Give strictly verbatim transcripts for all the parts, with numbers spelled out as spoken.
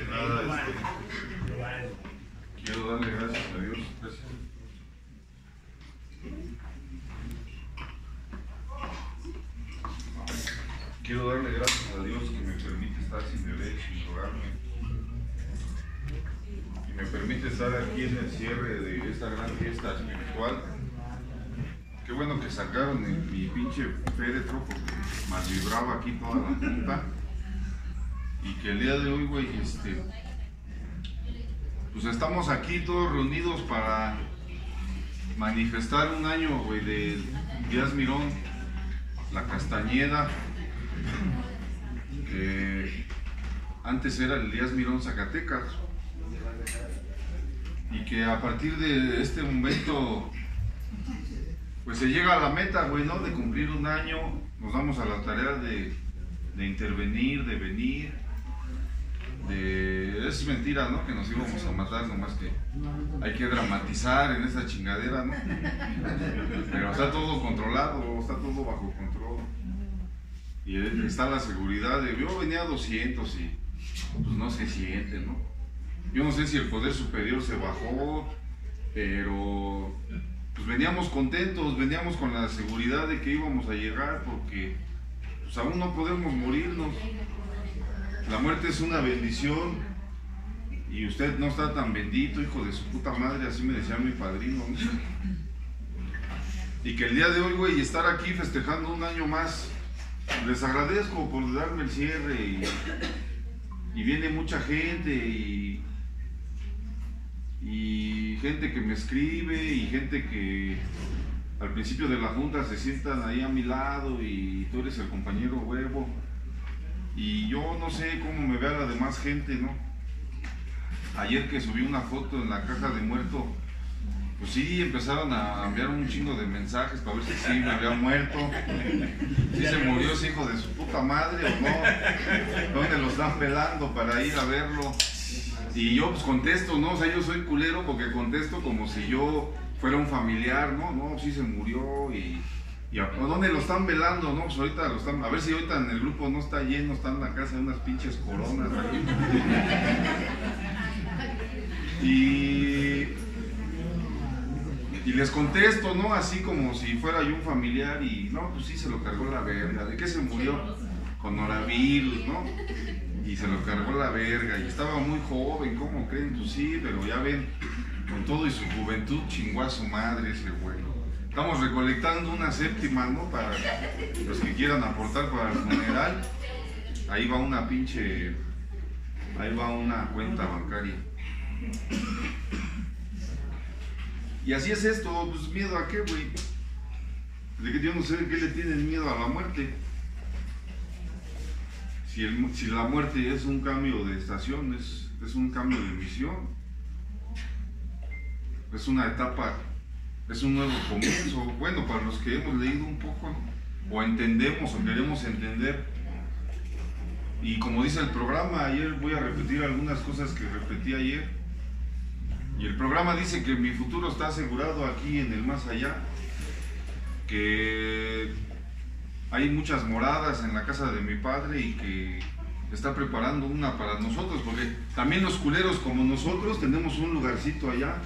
de nada, este, quiero darle gracias a Dios. Gracias. Quiero darle gracias a Dios que me permite estar sin beber, sin drogarme. Y me permite estar aquí en el cierre de esta gran fiesta espiritual. Qué bueno que sacaron mi, mi pinche féretro porque más vibraba aquí toda la punta. Y que el día de hoy, güey, este, pues estamos aquí todos reunidos para manifestar un año, güey, de Díaz Mirón, La Castañeda, que antes era el Díaz Mirón Zacatecas, y que a partir de este momento pues se llega a la meta, güey, ¿no? De cumplir un año, nos damos a la tarea de, de intervenir, de venir, de... es mentira, ¿no? Que nos íbamos a matar, nomás que hay que dramatizar en esa chingadera, ¿no? Pero está todo controlado, está todo bajo control. Y está la seguridad de... Yo venía a doscientos y pues no se siente, ¿no? Yo no sé si el poder superior se bajó, pero... pues veníamos contentos, veníamos con la seguridad de que íbamos a llegar porque pues aún no podemos morirnos. La muerte es una bendición y usted no está tan bendito, hijo de su puta madre, así me decía mi padrino, ¿no? Y que el día de hoy, güey, estar aquí festejando un año más, les agradezco por darme el cierre y, y viene mucha gente y... y gente que me escribe y gente que al principio de la junta se sientan ahí a mi lado y tú eres el compañero huevo y yo no sé cómo me vea la demás gente, ¿no? Ayer que subí una foto en la caja de muerto, pues sí empezaron a enviar un chingo de mensajes para ver si sí me había muerto, si se murió ese hijo de su puta madre o no, dónde lo están pelando para ir a verlo. Y yo pues contesto, ¿no? O sea, yo soy culero porque contesto como si yo fuera un familiar, ¿no? No, sí se murió y... y a, ¿dónde lo están velando, no? Pues ahorita lo están... A ver si ahorita en el grupo no está lleno, está en la casa de unas pinches coronas ahí. Y... y les contesto, ¿no? Así como si fuera yo un familiar y... no, pues sí se lo cargó la verga. ¿De qué se murió? Con norovirus, ¿no? Y se lo cargó la verga, y estaba muy joven, ¿cómo creen? Pues sí, pero ya ven, con todo y su juventud chingó a su madre ese güey. Estamos recolectando una séptima, ¿no? Para los que quieran aportar para el funeral. Ahí va una pinche... ahí va una cuenta bancaria. Y así es esto, pues miedo a qué, güey. De que yo no sé de qué le tienen miedo a la muerte. Si, el, si la muerte es un cambio de estación, es, es un cambio de misión, es una etapa, es un nuevo comienzo. Bueno, para los que hemos leído un poco, ¿no? O entendemos o queremos entender. Y como dice el programa, ayer voy a repetir algunas cosas que repetí ayer. Y el programa dice que mi futuro está asegurado aquí en el más allá, que hay muchas moradas en la casa de mi padre y que está preparando una para nosotros, porque también los culeros como nosotros tenemos un lugarcito allá.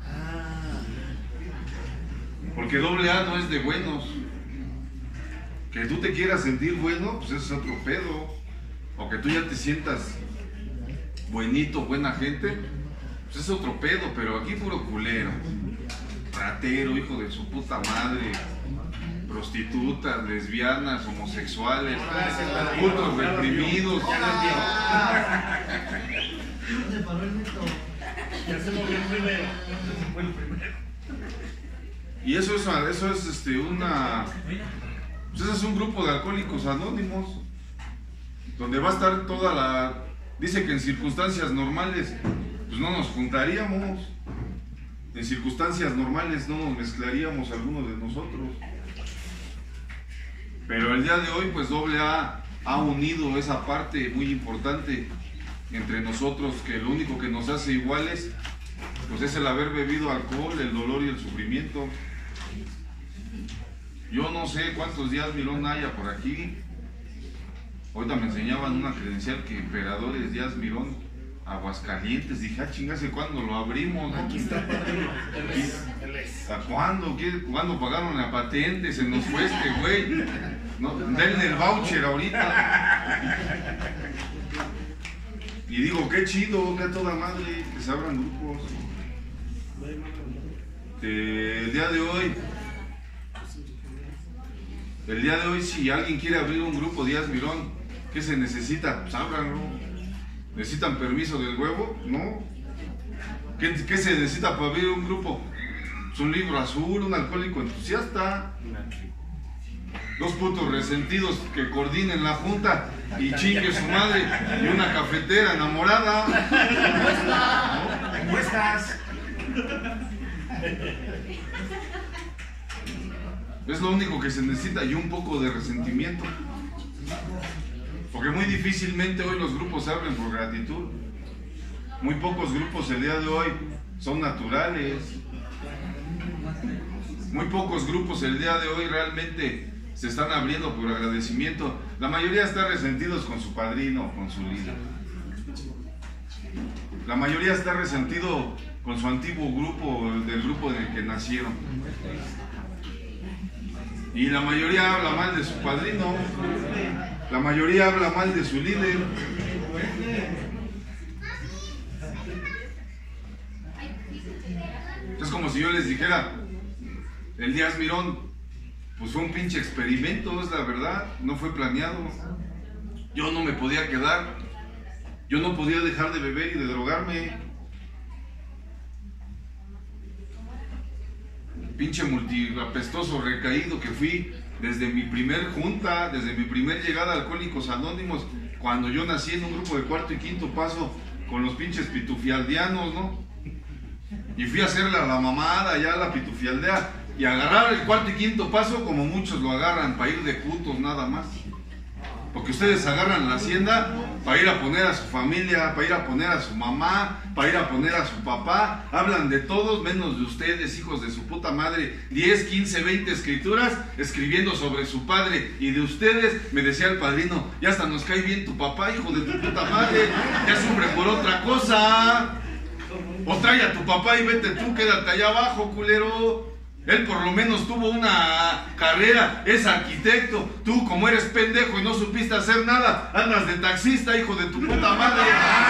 Porque doble A no es de buenos. Que tú te quieras sentir bueno, pues eso es otro pedo. O que tú ya te sientas buenito, buena gente, pues es otro pedo, pero aquí puro culero. Ratero, hijo de su puta madre. Prostitutas, lesbianas, homosexuales, putos reprimidos. Y eso es, eso es este, una... pues ese es un grupo de alcohólicos anónimos, donde va a estar toda la... dice que en circunstancias normales, pues no nos juntaríamos. En circunstancias normales no nos mezclaríamos algunos de nosotros. Pero el día de hoy, pues doble A ha unido esa parte muy importante entre nosotros, que lo único que nos hace iguales, pues es el haber bebido alcohol, el dolor y el sufrimiento. Yo no sé cuántos días Mirón haya por aquí. Ahorita me enseñaban una credencial que Emperadores Díaz Mirón Aguascalientes. Dije, ah, chingase, ¿cuándo lo abrimos? ¿No? Aquí está, padrino. ¿A cuándo? ¿Qué? ¿Cuándo pagaron la patente? Se nos fue este güey. No, denle el voucher ahorita. Y digo, qué chido, que a toda madre, que se abran grupos. Eh, el día de hoy, el día de hoy, si alguien quiere abrir un grupo Díaz Mirón, ¿qué se necesita? Pues ábranlo. ¿Necesitan permiso del huevo? No. ¿Qué, qué se necesita para abrir un grupo? Es un libro azul, un alcohólico entusiasta, dos putos resentidos que coordinen la junta y chingue su madre, y una cafetera enamorada. ¿Cómo estás? Es lo único que se necesita, y un poco de resentimiento. Porque muy difícilmente hoy los grupos se abren por gratitud. Muy pocos grupos el día de hoy son naturales. Muy pocos grupos el día de hoy realmente se están abriendo por agradecimiento. La mayoría están resentidos con su padrino o con su líder. La mayoría está resentido con su antiguo grupo, del grupo en el que nacieron. Y la mayoría habla mal de su padrino. La mayoría habla mal de su líder. Es como si yo les dijera, el Díaz Mirón, pues fue un pinche experimento, es la verdad, no fue planeado. Yo no me podía quedar, yo no podía dejar de beber y de drogarme. Pinche multiapestoso recaído que fui desde mi primer junta, desde mi primer llegada a Alcohólicos Anónimos, cuando yo nací en un grupo de cuarto y quinto paso con los pinches pitufialdeanos, ¿no? Y fui a hacerle a la mamada allá a la pitufialdea y agarrar el cuarto y quinto paso como muchos lo agarran, para ir de putos nada más. Porque ustedes agarran la hacienda para ir a poner a su familia, para ir a poner a su mamá, para ir a poner a su papá. Hablan de todos menos de ustedes, hijos de su puta madre. diez, quince, veinte escrituras escribiendo sobre su padre. Y de ustedes, me decía el padrino, ya hasta nos cae bien tu papá, hijo de tu puta madre. Ya sufre por otra cosa. O trae a tu papá y vete tú, quédate allá abajo, culero. Él por lo menos tuvo una carrera, es arquitecto. Tú, como eres pendejo y no supiste hacer nada, andas de taxista, hijo de tu puta madre.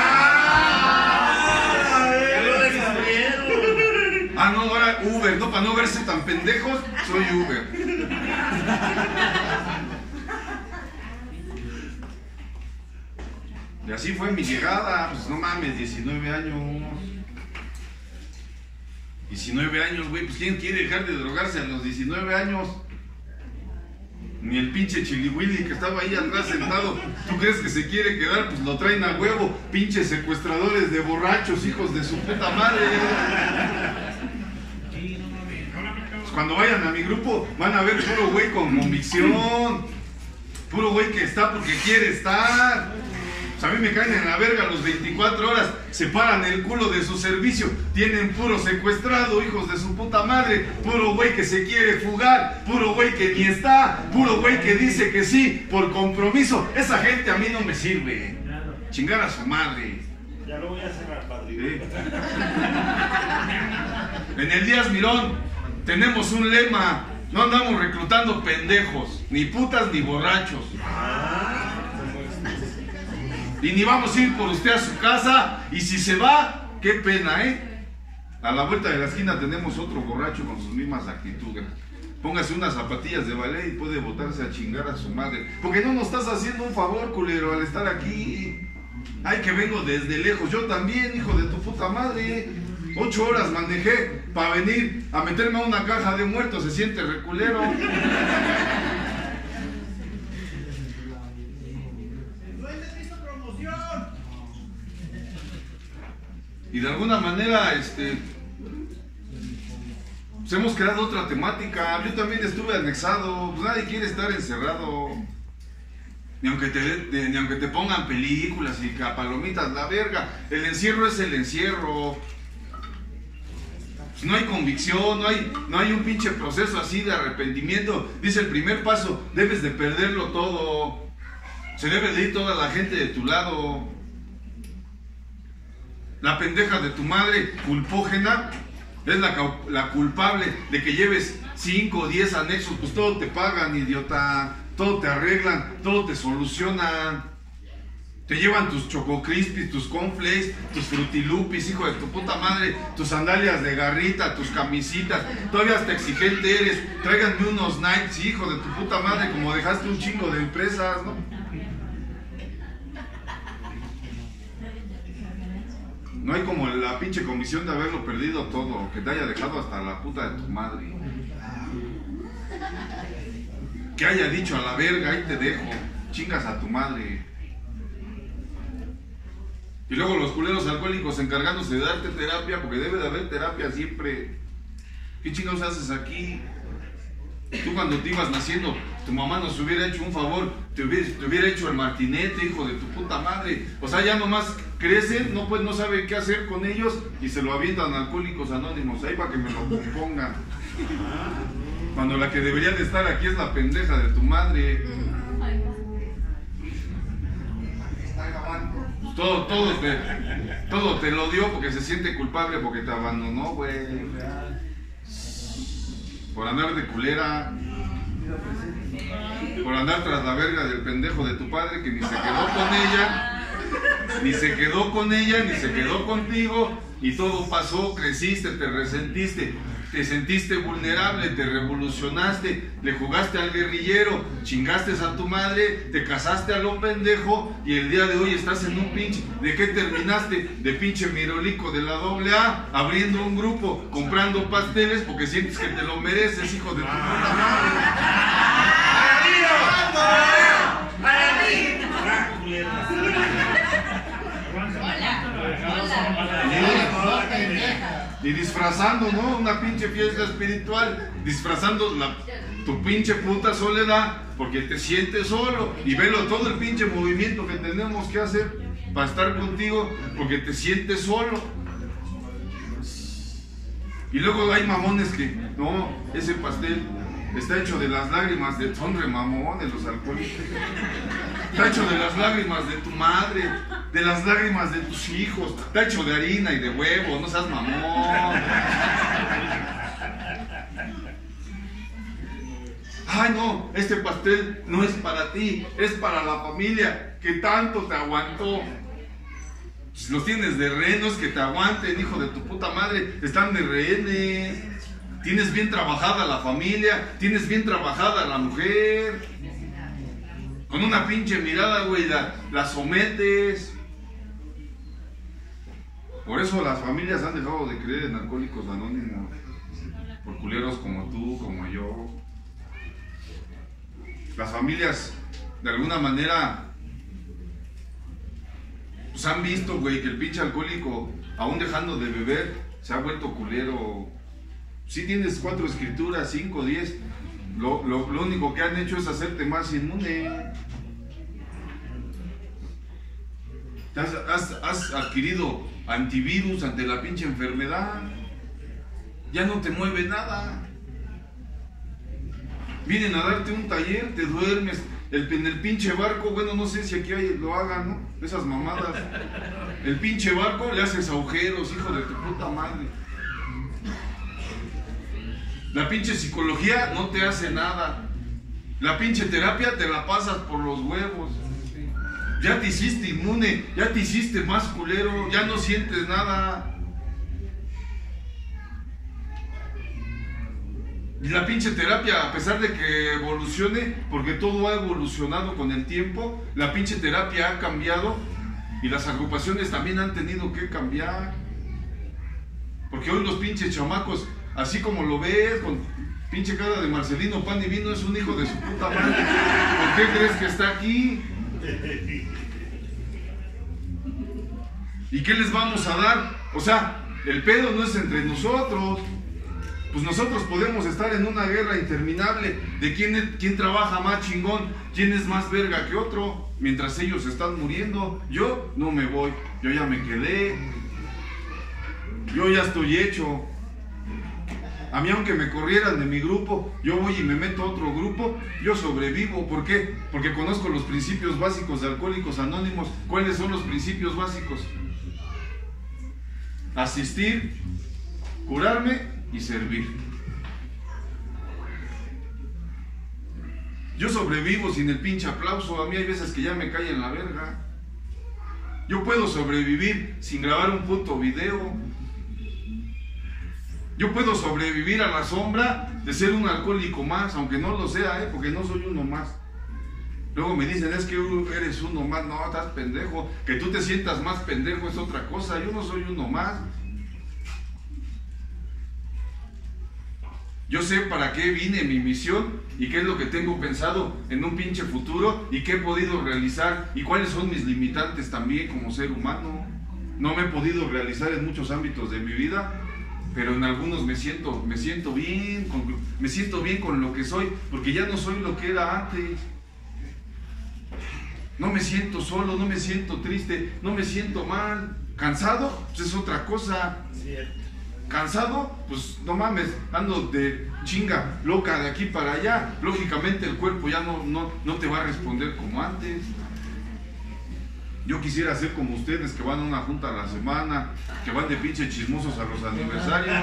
Ah, no, ahora Uber, no, para no verse tan pendejos, soy Uber. Y así fue mi llegada, pues no mames, diecinueve años. diecinueve años, güey, pues ¿quién quiere dejar de drogarse a los diecinueve años? Ni el pinche Chiliwili que estaba ahí atrás sentado. ¿Tú crees que se quiere quedar? Pues lo traen a huevo. Pinches secuestradores de borrachos, hijos de su puta madre. Pues cuando vayan a mi grupo van a ver puro güey con convicción. Puro güey que está porque quiere estar. A mí me caen en la verga los veinticuatro horas, se paran el culo de su servicio, tienen puro secuestrado, hijos de su puta madre, puro güey que se quiere fugar, puro güey que ni está, puro güey que dice que sí por compromiso. Esa gente a mí no me sirve. Chingar a su madre. Ya lo voy a cerrar, padrino. ¿Sí? En el Díaz Mirón tenemos un lema: no andamos reclutando pendejos, ni putas ni borrachos. Y ni vamos a ir por usted a su casa. Y si se va, qué pena, ¿eh? A la vuelta de la esquina tenemos otro borracho con sus mismas actitudes. Póngase unas zapatillas de ballet y puede botarse a chingar a su madre. Porque no nos estás haciendo un favor, culero, al estar aquí. Ay, que vengo desde lejos. Yo también, hijo de tu puta madre. Ocho horas manejé para venir a meterme a una caja de muertos. Se siente reculero. Y de alguna manera, este, pues hemos creado otra temática. Yo también estuve anexado. Pues nadie quiere estar encerrado. Ni aunque te, de, ni aunque te pongan películas y palomitas, la verga. El encierro es el encierro. Pues no hay convicción, no hay, no hay un pinche proceso así de arrepentimiento. Dice el primer paso, debes de perderlo todo. Se debe de ir toda la gente de tu lado. La pendeja de tu madre, culpógena, es la, la culpable de que lleves cinco o diez anexos. Pues todo te pagan, idiota. Todo te arreglan, todo te solucionan. Te llevan tus Choco Crispies, tus cornflakes, tus frutilupis, hijo de tu puta madre, tus sandalias de garrita, tus camisitas. Todavía hasta exigente eres. Tráiganme unos Nikes, hijo de tu puta madre, como dejaste un chingo de empresas, ¿no? No hay como la pinche comisión de haberlo perdido todo, que te haya dejado hasta la puta de tu madre. Que haya dicho a la verga, ahí te dejo, chingas a tu madre. Y luego los culeros alcohólicos encargándose de darte terapia, porque debe de haber terapia siempre. ¿Qué chingados haces aquí? Tú cuando te ibas naciendo, tu mamá nos hubiera hecho un favor, te hubiera, te hubiera hecho el martinete, hijo de tu puta madre. O sea, ya nomás crecen, no, pues no saben qué hacer con ellos y se lo avientan a Alcohólicos Anónimos, ahí para que me lo compongan. Cuando la que debería de estar aquí es la pendeja de tu madre. Todo, todo te, todo te lo dio porque se siente culpable porque te abandonó, güey. Por andar de culera. Por andar tras la verga del pendejo de tu padre que ni se quedó con ella. Ni se quedó con ella, ni se quedó contigo. Y todo pasó, creciste, te resentiste. Te sentiste vulnerable, te revolucionaste, le jugaste al guerrillero, chingaste a tu madre, te casaste a lo pendejo y el día de hoy estás en un pinche. ¿De qué terminaste? De pinche mirolico de la doble A, abriendo un grupo, comprando pasteles porque sientes que te lo mereces, hijo de tu puta madre. ¡Para mí! Y disfrazando, ¿no? Una pinche fiesta espiritual, disfrazando la, tu pinche puta soledad, porque te sientes solo. Y velo todo el pinche movimiento que tenemos que hacer para estar contigo, porque te sientes solo. Y luego hay mamones que, no, ese pastel está hecho de las lágrimas de, son re mamones los alcohólicos. Está hecho de las lágrimas de tu madre, de las lágrimas de tus hijos. Está hecho de harina y de huevo, no seas mamón. Ay no, este pastel no es para ti, es para la familia que tanto te aguantó. Si los tienes de rehenes, que te aguanten, hijo de tu puta madre, están de rehenes. Tienes bien trabajada la familia, tienes bien trabajada la mujer. Con una pinche mirada, güey, la, la sometes. Por eso las familias han dejado de creer en Alcohólicos Anónimos. Por culeros como tú, como yo. Las familias, de alguna manera, pues han visto, güey, que el pinche alcohólico, aún dejando de beber, se ha vuelto culero. Si tienes cuatro escrituras, cinco, diez, lo, lo, lo único que han hecho es hacerte más inmune. Has, has, has adquirido antivirus ante la pinche enfermedad. Ya no te mueve nada. Vienen a darte un taller, te duermes el, en el pinche barco. Bueno, no sé si aquí hay, lo hagan, ¿no? Esas mamadas. El pinche barco le haces agujeros, hijo de tu puta madre. La pinche psicología no te hace nada. La pinche terapia te la pasas por los huevos. Ya te hiciste inmune, ya te hiciste más culero, ya no sientes nada. Y la pinche terapia, a pesar de que evolucione, porque todo ha evolucionado con el tiempo, la pinche terapia ha cambiado y las agrupaciones también han tenido que cambiar. Porque hoy los pinches chamacos, así como lo ves, con pinche cara de Marcelino Pan y Vino, es un hijo de su puta madre. ¿Por qué crees que está aquí? ¿Y qué les vamos a dar? O sea, el pedo no es entre nosotros. Pues nosotros podemos estar en una guerra interminable de quién, es, quién trabaja más chingón, quién es más verga que otro, mientras ellos están muriendo. Yo no me voy, yo ya me quedé, yo ya estoy hecho. A mí, aunque me corrieran de mi grupo, yo voy y me meto a otro grupo, yo sobrevivo. ¿Por qué? Porque conozco los principios básicos de Alcohólicos Anónimos. ¿Cuáles son los principios básicos? asistir, curarme y servir. Yo sobrevivo sin el pinche aplauso. A mí hay veces que ya me cae en la verga. Yo puedo sobrevivir sin grabar un puto video. Yo puedo sobrevivir a la sombra de ser un alcohólico más, aunque no lo sea, ¿eh? Porque no soy uno más. Luego me dicen, es que eres uno más. No, estás pendejo. Que tú te sientas más pendejo es otra cosa. Yo no soy uno más. Yo sé para qué vine, mi misión, y qué es lo que tengo pensado en un pinche futuro, y qué he podido realizar, y cuáles son mis limitantes también como ser humano. No me he podido realizar en muchos ámbitos de mi vida, pero en algunos me siento, me siento bien, con, me siento bien con lo que soy, porque ya no soy lo que era antes. No me siento solo, no me siento triste, no me siento mal. ¿Cansado? Pues es otra cosa. ¿Cansado? Pues no mames, ando de chinga loca de aquí para allá. Lógicamente el cuerpo ya no, no, no te va a responder como antes. Yo quisiera ser como ustedes, que van a una junta a la semana, que van de pinche chismosos a los aniversarios,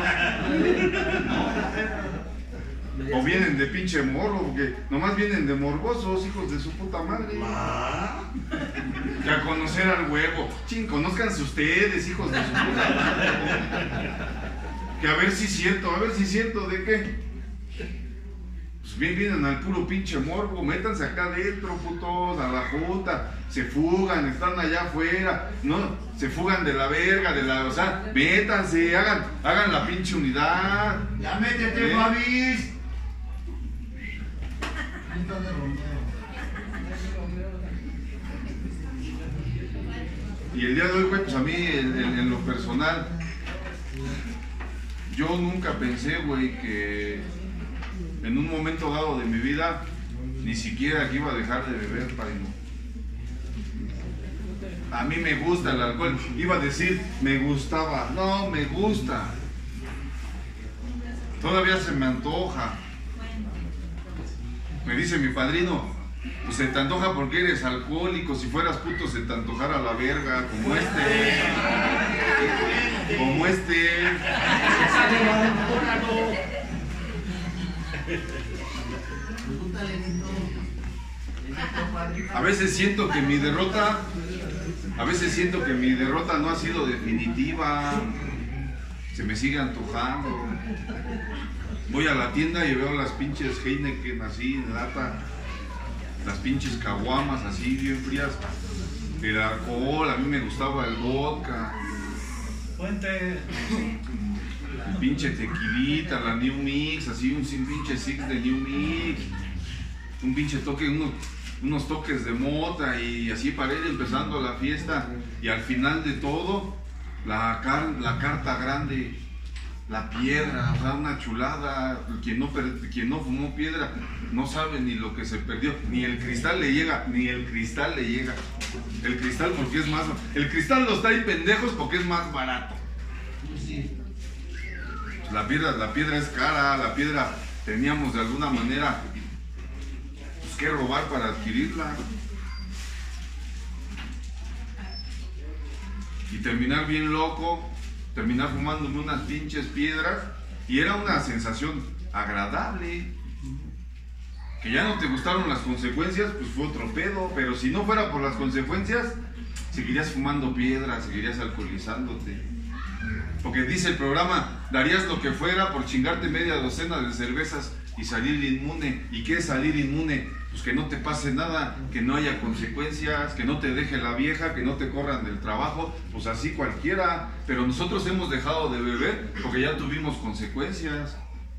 ¿no? O vienen de pinche morro, porque nomás vienen de morbosos, hijos de su puta madre. Que a conocer al huevo. Ching, conózcanse ustedes, hijos de su puta madre. Que a ver si es cierto, a ver si es cierto, ¿de qué? Pues bien vienen al puro pinche morbo, métanse acá adentro, putos, a la junta, se fugan, están allá afuera, no, se fugan de la verga, de la, o sea, métanse, hagan, hagan la pinche unidad. Ya métete, ¿Eh? Babis. Y el día de hoy, güey, pues a mí, en, en, en lo personal, yo nunca pensé, güey, que en un momento dado de mi vida, ni siquiera que iba a dejar de beber, padrino. A mí me gusta el alcohol. Iba a decir, me gustaba. No, me gusta. Todavía se me antoja. Me dice mi padrino, pues se te antoja porque eres alcohólico. Si fueras puto se te antojara la verga, como este. Como este. A veces siento que mi derrota, a veces siento que mi derrota no ha sido definitiva. Se me sigue antojando. Voy a la tienda y veo las pinches Heineken así en lata, las pinches caguamas así bien frías. El alcohol, a mí me gustaba el vodka. Fuente. El pinche tequilita, la New Mix, así un pinche six de New Mix. Un pinche toque, unos, unos toques de mota y así para ir empezando la fiesta. Y al final de todo, la, car la carta grande, la piedra, o sea, una chulada. Quien no, quien no fumó piedra no sabe ni lo que se perdió, ni el cristal le llega, ni el cristal le llega. El cristal porque es más, el cristal los trae pendejos porque es más barato. La piedra, la piedra es cara, la piedra teníamos de alguna manera pues, que robar para adquirirla. Y terminar bien loco, terminar fumándome unas pinches piedras, y era una sensación agradable. Que ya no te gustaron las consecuencias, pues fue otro pedo, pero si no fuera por las consecuencias, seguirías fumando piedras, seguirías alcoholizándote. Porque dice el programa, darías lo que fuera por chingarte media docena de cervezas y salir inmune. ¿Y qué es salir inmune? Pues que no te pase nada, que no haya consecuencias, que no te deje la vieja, que no te corran del trabajo, pues así cualquiera. Pero nosotros hemos dejado de beber porque ya tuvimos consecuencias.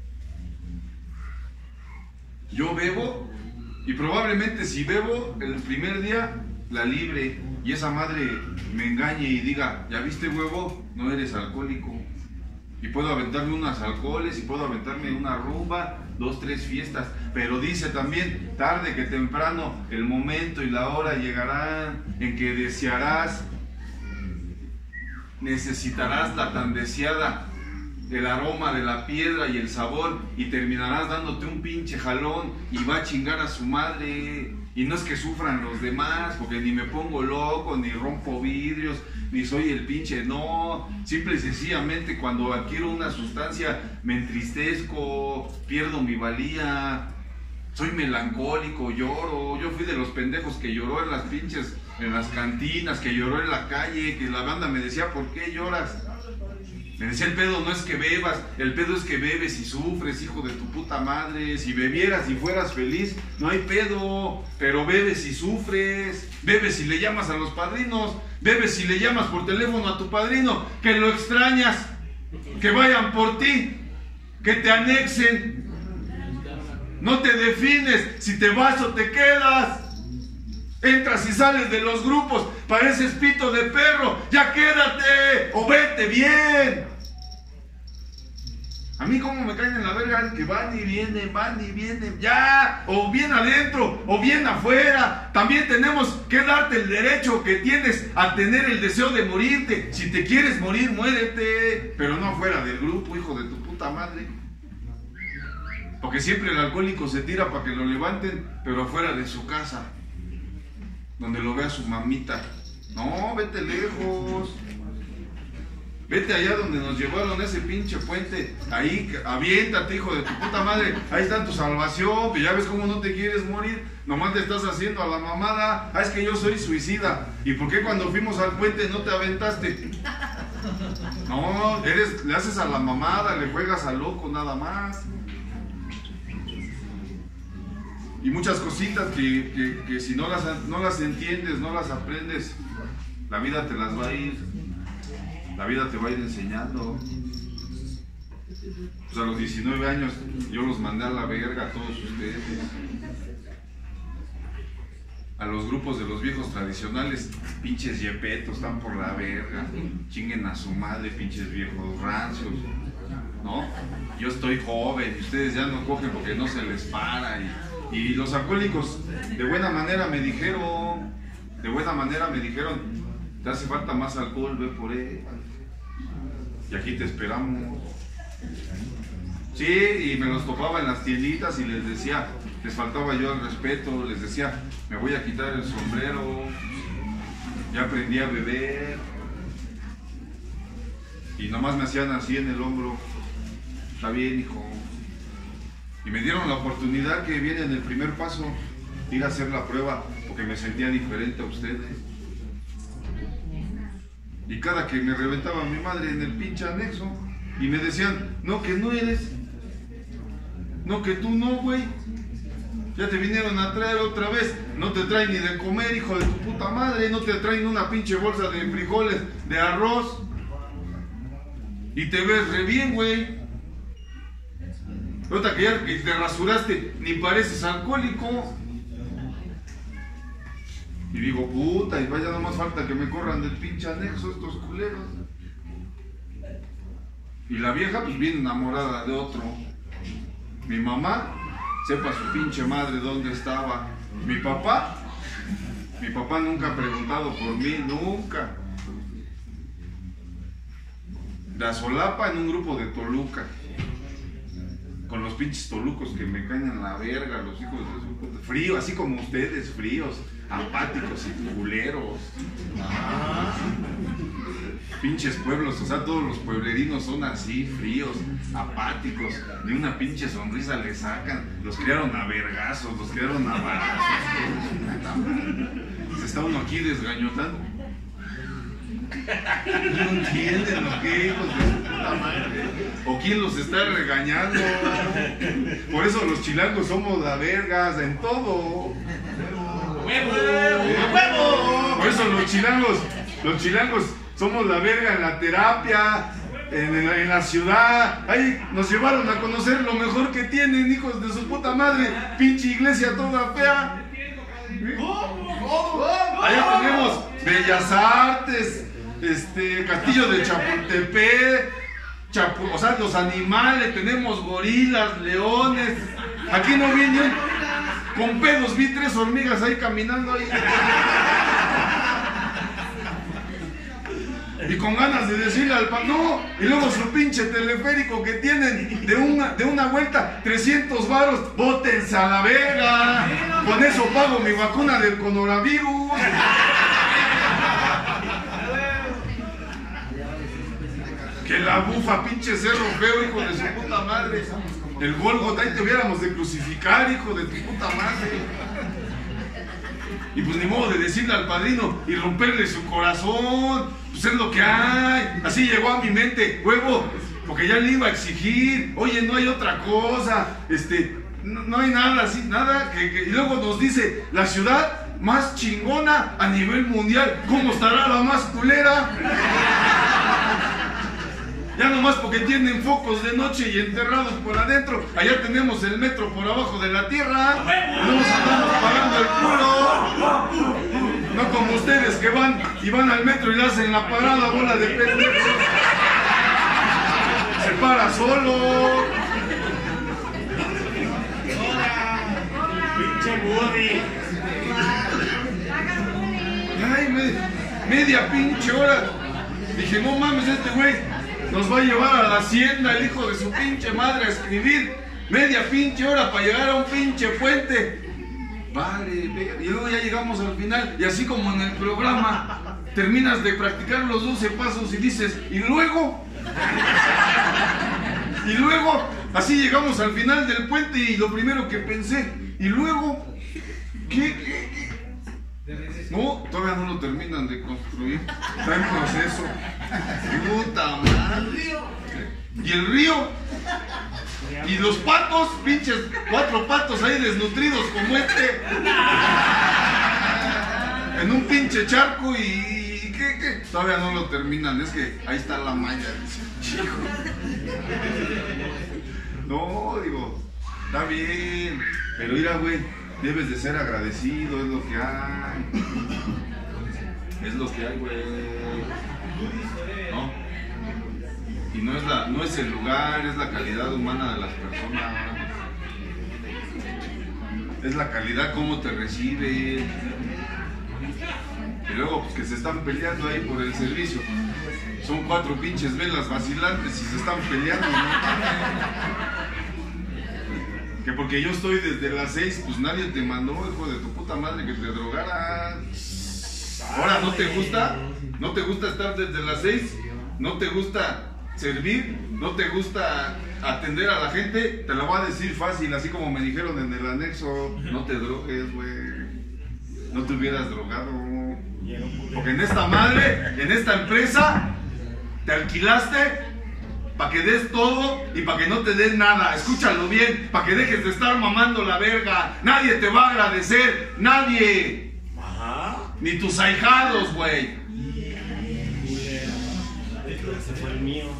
Yo bebo y probablemente si bebo el primer día la libre y esa madre me engañe y diga, ya viste huevo, no eres alcohólico. Y puedo aventarme unas alcoholes y puedo aventarme una rumba, dos, tres fiestas. Pero dice también, tarde que temprano, el momento y la hora llegarán en que desearás, necesitarás la tan deseada el aroma de la piedra y el sabor, y terminarás dándote un pinche jalón y va a chingar a su madre. Y no es que sufran los demás, porque ni me pongo loco, ni rompo vidrios, ni soy el pinche, no. Simple y sencillamente cuando adquiero una sustancia me entristezco, pierdo mi valía, soy melancólico, lloro. Yo fui de los pendejos que lloró en las pinches, en las cantinas, que lloró en la calle, que la banda me decía, ¿por qué lloras? Me decía, el pedo no es que bebas, el pedo es que bebes y sufres, hijo de tu puta madre. Si bebieras y fueras feliz, no hay pedo, pero bebes y sufres. Bebes y le llamas a los padrinos, bebes y le llamas por teléfono a tu padrino, que lo extrañas, que vayan por ti, que te anexen. No te defines si te vas o te quedas. Entras y sales de los grupos, pareces pito de perro, ya quédate o vete bien. A mí como me caen en la verga que van y vienen, van y vienen, ya, o bien adentro, o bien afuera. También tenemos que darte el derecho que tienes a tener el deseo de morirte. Si te quieres morir, muérete, pero no afuera del grupo, hijo de tu puta madre. Porque siempre el alcohólico se tira para que lo levanten, pero afuera de su casa, donde lo vea su mamita. No, vete lejos. Vete allá donde nos llevaron ese pinche puente. Ahí, aviéntate, hijo de tu puta madre. Ahí está tu salvación. Que ya ves cómo no te quieres morir. Nomás te estás haciendo a la mamada. Ah, es que yo soy suicida. ¿Y por qué cuando fuimos al puente no te aventaste? No, eres, le haces a la mamada, le juegas al loco nada más. Y muchas cositas que, que, que si no las, no las entiendes, no las aprendes, la vida te las va a ir, la vida te va a ir enseñando. Pues a los diecinueve años yo los mandé a la verga a todos ustedes. A los grupos de los viejos tradicionales, pinches yepetos, están por la verga, chinguen a su madre, pinches viejos rancios, ¿no? Yo estoy joven y ustedes ya no cogen porque no se les para. Y, y los alcohólicos de buena manera me dijeron, de buena manera me dijeron, te hace falta más alcohol, ve por él. Y aquí te esperamos. Sí, y me los topaba en las tienditas y les decía, les faltaba yo el respeto, les decía, me voy a quitar el sombrero, ya aprendí a beber. Y nomás me hacían así en el hombro, está bien, hijo. Y me dieron la oportunidad que viene en el primer paso, ir a hacer la prueba, porque me sentía diferente a ustedes. Y cada que me reventaba mi madre en el pinche anexo, y me decían, no, que no eres, no, que tú no, güey. Ya te vinieron a traer otra vez, no te traen ni de comer, hijo de tu puta madre, no te traen una pinche bolsa de frijoles, de arroz. Y te ves re bien, güey. Ahorita que ya que te rasuraste, ni pareces alcohólico. Y digo, puta, y vaya, no más falta que me corran del pinche anexo estos culeros. Y la vieja, pues bien enamorada de otro. Mi mamá, sepa su pinche madre dónde estaba. Mi papá, mi papá nunca ha preguntado por mí, nunca. De a solapa en un grupo de Toluca. Con los pinches tolucos que me caen en la verga, los hijos de su puta. Frío, así como ustedes, fríos, apáticos y culeros. Ah. Pinches pueblos, o sea, todos los pueblerinos son así, fríos, apáticos, ni una pinche sonrisa le sacan. Los criaron a vergazos, los criaron a balazos. Se está uno aquí desgañotando. No entienden lo que, hijos de su puta madre. O quién los está regañando. Por eso los chilangos somos la vergas en todo. ¡Huevo! ¡Huevo! Por eso los chilangos, los chilangos somos la verga en la terapia, en, en, en la ciudad. Ahí nos llevaron a conocer lo mejor que tienen, hijos de su puta madre. Pinche iglesia toda fea. Allá tenemos Bellas Artes, este, Castillo de Chapultepec, Chapu, o sea, los animales, tenemos gorilas, leones. Aquí no vi ni un, con pedos vi tres hormigas ahí caminando ahí. y con ganas de decirle al pan, no, y luego su pinche teleférico que tienen de una, de una vuelta, trescientos varos, bótense a la verga, con eso pago mi vacuna del coronavirus. Que la bufa, pinche cerro feo, hijo de su puta madre. El Golgota, ahí te hubiéramos de crucificar, hijo de tu puta madre. Y pues ni modo de decirle al padrino y romperle su corazón. Pues es lo que hay. Así llegó a mi mente, huevo, porque ya le iba a exigir. Oye, no hay otra cosa. Este, no, no hay nada así, nada. Que, que... Y luego nos dice, la ciudad más chingona a nivel mundial. ¿Cómo estará la más culera? Ya nomás porque tienen focos de noche y enterrados por adentro. Allá tenemos el metro por abajo de la tierra. No nos andamos pagando el culo. No como ustedes que van y van al metro y le hacen la parada, bola de pendejos. Se para solo. Pinche Woody. Ay, me, media pinche hora. Dije, no mames, este güey nos va a llevar a la hacienda, el hijo de su pinche madre, a escribir media pinche hora para llegar a un pinche puente. Vale, y luego ya llegamos al final, y así como en el programa, terminas de practicar los doce pasos y dices, ¿y luego? Y luego, así llegamos al final del puente y lo primero que pensé, ¿y luego? ¿Qué? ¿Qué? ¿Qué? No, todavía no lo terminan de construir, está en proceso. Puta madre. Y el río, y los patos, pinches cuatro patos ahí desnutridos como este, en un pinche charco. Y ¿qué, qué? Todavía no lo terminan, es que ahí está la malla, dice, chico. No, digo, está bien, pero mira, güey, debes de ser agradecido, es lo que hay. Es lo que hay, güey. ¿No? Y no es, la, no es el lugar, es la calidad humana de las personas. Es la calidad, cómo te reciben. Y luego, pues que se están peleando ahí por el servicio. Son cuatro pinches velas vacilantes y se están peleando, ¿no? Que porque yo estoy desde las seis, pues nadie te mandó, hijo de tu puta madre, que te drogaras. Ahora, ¿no te gusta? ¿No te gusta estar desde las seis? ¿No te gusta servir? ¿No te gusta atender a la gente? Te lo voy a decir fácil, así como me dijeron en el anexo. No te drogues, güey. No te hubieras drogado. Porque en esta madre, en esta empresa, te alquilaste para que des todo y para que no te den nada. Escúchalo bien, para que dejes de estar mamando la verga. Nadie te va a agradecer, nadie. Ajá. Ni tus ahijados, güey. Ese fue el mío.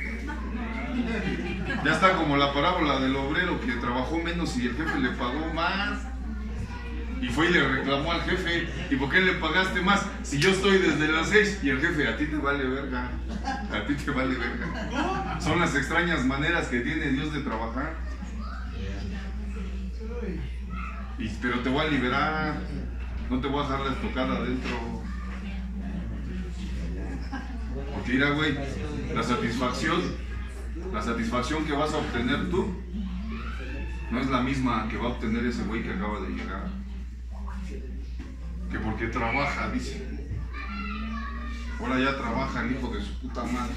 Ya está como la parábola del obrero que trabajó menos y el jefe le pagó más. Y fue y le reclamó al jefe, ¿y por qué le pagaste más? Si yo estoy desde las seis y el jefe, a ti te vale verga. A ti te vale verga. Son las extrañas maneras que tiene Dios de trabajar. Y, pero te voy a liberar. No te voy a dejar la estocada adentro. Porque mira, güey, la satisfacción, la satisfacción que vas a obtener tú no es la misma que va a obtener ese güey que acaba de llegar. Que porque trabaja, dice. Ahora ya trabaja el hijo de su puta madre.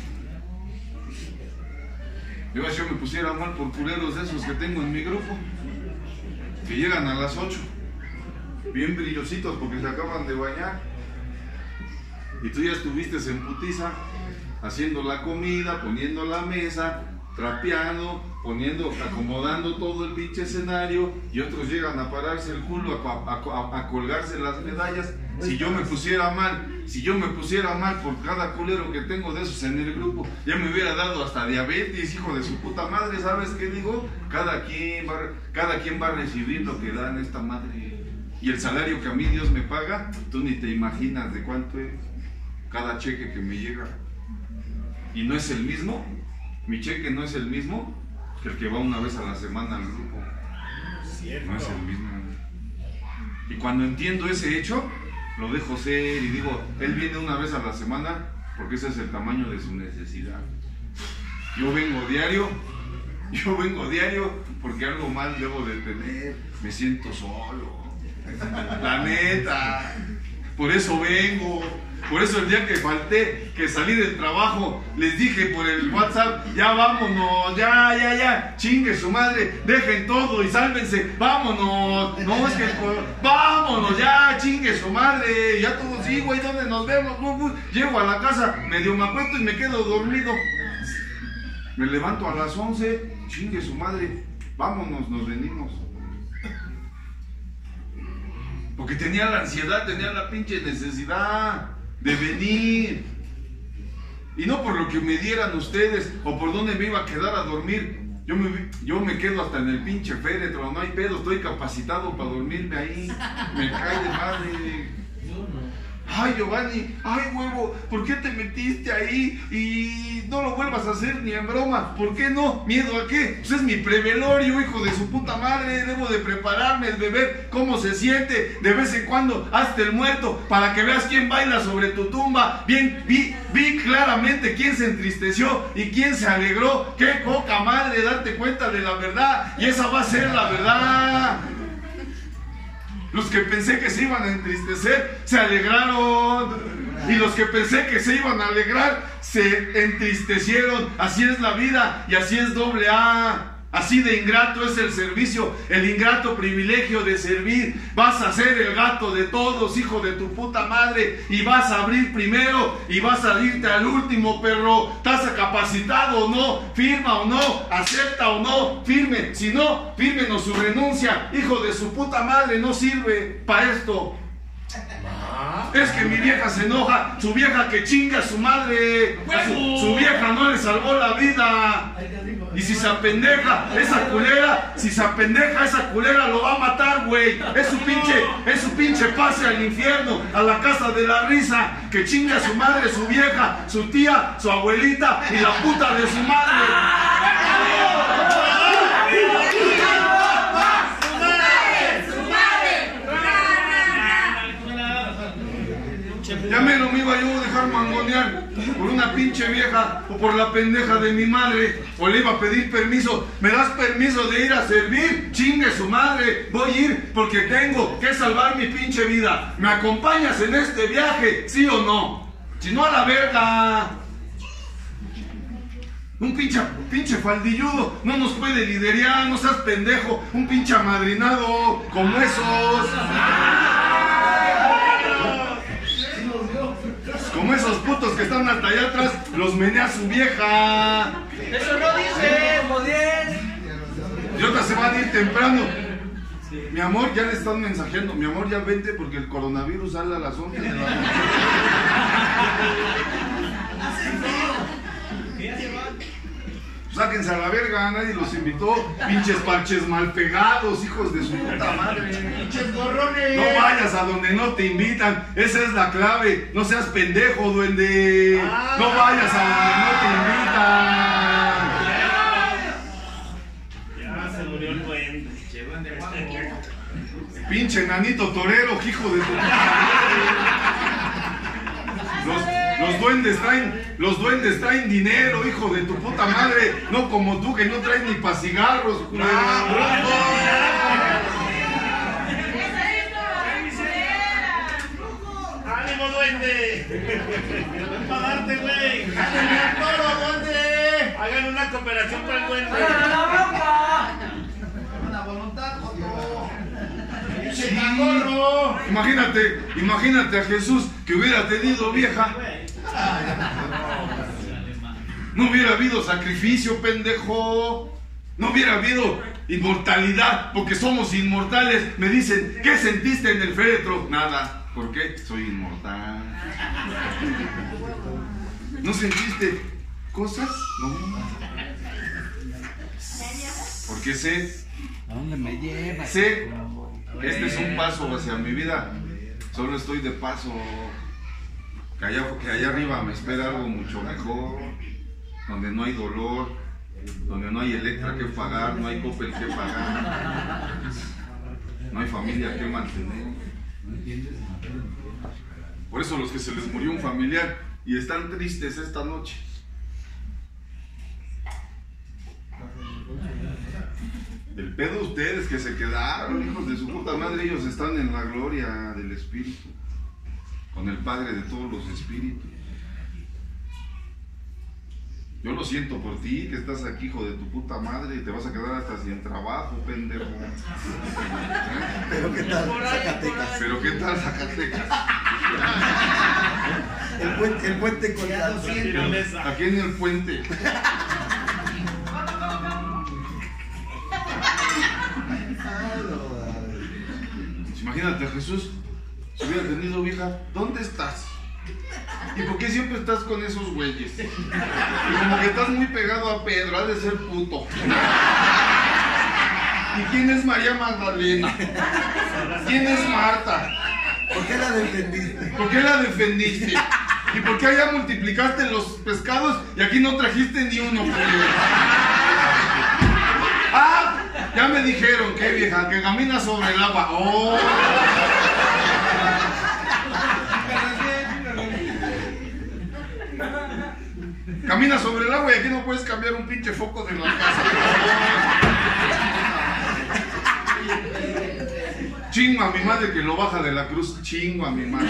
Yo si yo me pusiera mal por culeros de esos que tengo en mi grupo, que llegan a las ocho, bien brillositos porque se acaban de bañar, y tú ya estuviste en putiza, haciendo la comida, poniendo la mesa, trapeando, poniendo, acomodando todo el pinche escenario, y otros llegan a pararse el culo, a, a, a, a colgarse las medallas. Si yo me pusiera mal, si yo me pusiera mal por cada culero que tengo de esos en el grupo, ya me hubiera dado hasta diabetes, hijo de su puta madre. ¿Sabes qué digo? Cada quien va, cada quien va a recibir lo que da en esta madre. Y el salario que a mí Dios me paga, tú ni te imaginas de cuánto es cada cheque que me llega. Y no es el mismo, mi cheque no es el mismo que el que va una vez a la semana al grupo. Cierto. No es el mismo. Y cuando entiendo ese hecho, lo dejo ser y digo, él viene una vez a la semana porque ese es el tamaño de su necesidad. Yo vengo diario, yo vengo diario porque algo mal debo de tener, me siento solo, la neta, por eso vengo. Por eso el día que falté, que salí del trabajo, les dije por el WhatsApp, ya vámonos, ya, ya, ya, chingue su madre, dejen todo y sálvense, vámonos, no es que, vámonos, ya, chingue su madre, ya todos, sí, güey, ¿dónde nos vemos? Llego a la casa, medio me acuesto y me quedo dormido, me levanto a las once, chingue su madre, vámonos, nos venimos. Porque tenía la ansiedad, tenía la pinche necesidad de venir, y no por lo que me dieran ustedes o por dónde me iba a quedar a dormir. Yo me, yo me quedo hasta en el pinche féretro, no hay pedo, estoy capacitado para dormirme ahí, me cae de madre. Ay, Giovanni, ay, huevo, ¿por qué te metiste ahí? Y no lo vuelvas a hacer ni en broma. ¿Por qué no? ¿Miedo a qué? Pues es mi prevelorio, hijo de su puta madre. Debo de prepararme, de ver cómo se siente. De vez en cuando, hazte el muerto para que veas quién baila sobre tu tumba. Bien, vi, vi claramente quién se entristeció y quién se alegró. ¡Qué poca madre! Darte cuenta de la verdad. Y esa va a ser la verdad. Los que pensé que se iban a entristecer, se alegraron. Y los que pensé que se iban a alegrar, se entristecieron. Así es la vida y así es doble A. Así de ingrato es el servicio, el ingrato privilegio de servir. Vas a ser el gato de todos, hijo de tu puta madre, y vas a abrir primero y vas a irte al último, perro. ¿Estás capacitado o no? ¿Firma o no? ¿Acepta o no? Firme. Si no, fírmenos su renuncia. Hijo de su puta madre, no sirve para esto. Es que mi vieja se enoja, su vieja que chinga a su madre, su, su vieja no le salvó la vida. Y si se apendeja esa culera, si se apendeja esa culera lo va a matar, güey. Es su pinche, es su pinche pase al infierno, a la casa de la risa, que chinga a su madre, su vieja, su tía, su abuelita y la puta de su madre. Ya menos me iba yo a dejar mangonear por una pinche vieja o por la pendeja de mi madre, o le iba a pedir permiso. ¿Me das permiso de ir a servir? Chingue su madre, voy a ir porque tengo que salvar mi pinche vida. ¿Me acompañas en este viaje? ¿Sí o no? Si no, a la verga. Un pinche, pinche faldilludo no nos puede liderar, no seas pendejo. Un pinche amadrinado como esos. Como esos putos que están hasta allá atrás, los menea su vieja. Eso no dice, joder. Y otras se van a ir temprano. Mi amor, ya le están mensajeando. Mi amor, ya vente porque el coronavirus sale a las once de la noche. Sáquense a la verga, nadie los invitó. Pinches parches mal pegados, hijos de su puta madre. Pinches gorrones. No vayas a donde no te invitan, esa es la clave. No seas pendejo, duende. Ah, no vayas a donde no te invitan. Ya se murió el duende. Pinche nanito torero, hijo de tu puta madre. Los, los duendes traen, los duendes traen dinero, hijo de tu puta madre. No como tú que no traes ni pa' cigarros. ¡Ánimo, duende! ¡Ven para darte, güey! ¡Háganme al toro, duende! ¡Hagan una cooperación para el duende! ¡Háganme la boca! ¡Una voluntad, joto! Sí. Imagínate, imagínate a Jesús que hubiera tenido vieja. No hubiera habido sacrificio, pendejo. No hubiera habido inmortalidad, porque somos inmortales. Me dicen, ¿qué sentiste en el féretro? Nada. ¿Por qué? Soy inmortal. ¿No sentiste cosas? No. Porque sé. ¿A dónde me llevas? Sé. Este es un paso hacia mi vida. Solo estoy de paso. Que allá, que allá arriba me espera algo mucho mejor. Donde no hay dolor. Donde no hay Electra que pagar. No hay Coppel que pagar. No hay familia que mantener. Por eso los que se les murió un familiar, y están tristes esta noche. El pedo ustedes que se quedaron, hijos de su puta madre, ellos están en la gloria del Espíritu, con el Padre de todos los espíritus. Yo lo siento por ti, que estás aquí, hijo de tu puta madre, y te vas a quedar hasta sin trabajo, pendejo. Pero qué tal Zacatecas. Pero qué tal Zacatecas. El puente, el puente colgado. Aquí en el puente. Imagínate a Jesús, si hubiera tenido vieja, ¿dónde estás? ¿Y por qué siempre estás con esos güeyes? Y como que estás muy pegado a Pedro, ha de ser puto. ¿Y quién es María Magdalena? ¿Quién es Marta? ¿Por qué la defendiste? ¿Por qué la defendiste? ¿Y por qué allá multiplicaste los pescados y aquí no trajiste ni uno? ¡Ah! Ya me dijeron que vieja, que camina sobre el agua. ¡Oh! Camina sobre el agua y aquí no puedes cambiar un pinche foco de la casa. Chingo a mi madre que lo baja de la cruz. Chingo a mi madre.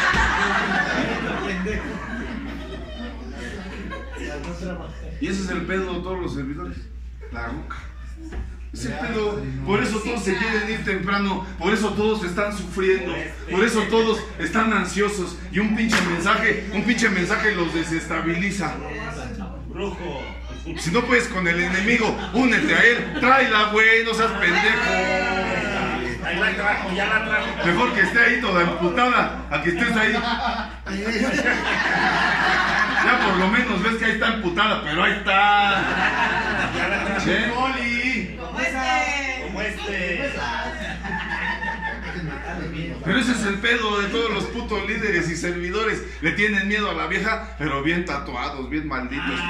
Y ese es el pedo de todos los servidores. La ruca. Ese pedo. Por eso todos se quieren ir temprano. Por eso todos están sufriendo. Por eso todos están ansiosos. Y un pinche mensaje, un pinche mensaje los desestabiliza. Brujo. Si no puedes con el enemigo, únete a él. Tráela, güey, no seas pendejo. Ahí la trajo, ya la trajo. Mejor que esté ahí toda emputada a que estés ahí. Ya por lo menos ves que ahí está emputada, pero ahí está. ¿Eh? Oli. Como este. Como este. Pero ese es el pedo de todos los putos líderes y servidores. Le tienen miedo a la vieja, pero bien tatuados, bien malditos.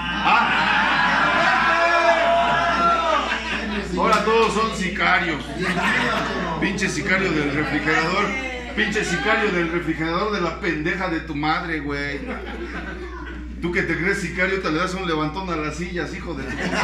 ¡Ah! Ahora todos son sicarios. Pinche sicario del refrigerador. Pinche sicario del refrigerador de la pendeja de tu madre, güey. Tú que te crees sicario, te le das un levantón a las sillas, hijo de tu puta.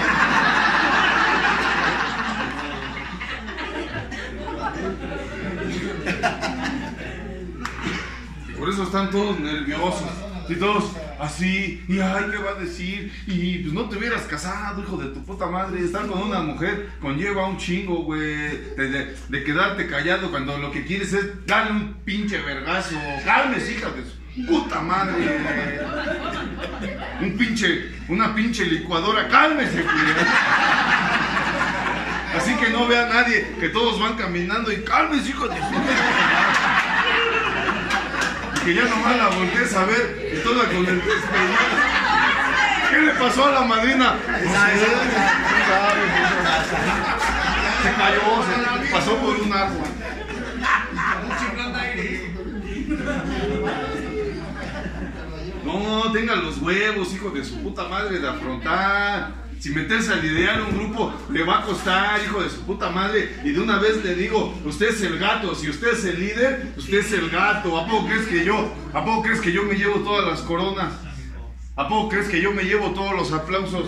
Por eso están todos nerviosos. Y todos así, y ay, ¿qué va a decir? Y pues no te hubieras casado, hijo de tu puta madre. Estar con una mujer conlleva un chingo, güey. De, de, de quedarte callado cuando lo que quieres es darle un pinche vergazo. Calmes, hija de su puta madre. Un pinche, una pinche licuadora. Cálmese, güey. Así que no vea a nadie, que todos van caminando y cálmese, hijo de su puta madre. Que ya nomás la voltees a ver y toda con el despeinado. ¿Qué le pasó a la madrina? No sé. Se cayó, se pasó por un agua. No, tengan los huevos, hijo de su puta madre, de afrontar. Si meterse a liderar un grupo le va a costar, hijo de su puta madre. Y de una vez le digo, usted es el gato. Si usted es el líder, usted es el gato. ¿A poco crees que yo, a poco crees que yo me llevo todas las coronas? ¿A poco crees que yo me llevo todos los aplausos?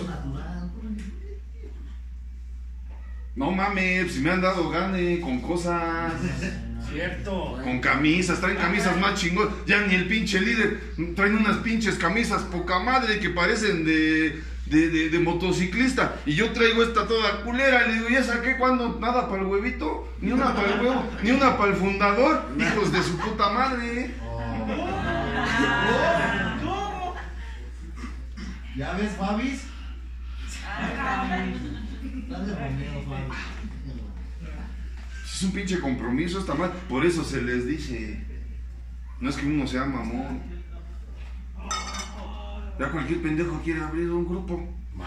No mames, si me han dado gane con cosas. Cierto. Con camisas, traen camisas más chingón. Ya ni el pinche líder. Traen unas pinches camisas poca madre que parecen de... De, de, de motociclista, y yo traigo esta toda culera, y le digo, ¿ya saqué cuándo? Nada para el huevito, ni una para el huevo, ni una para el fundador, hijos de su puta madre. ¿Ya ves, Fabis? Es un pinche compromiso esta madre, por eso se les dice, no es que uno sea mamón. Ya cualquier pendejo quiere abrir un grupo.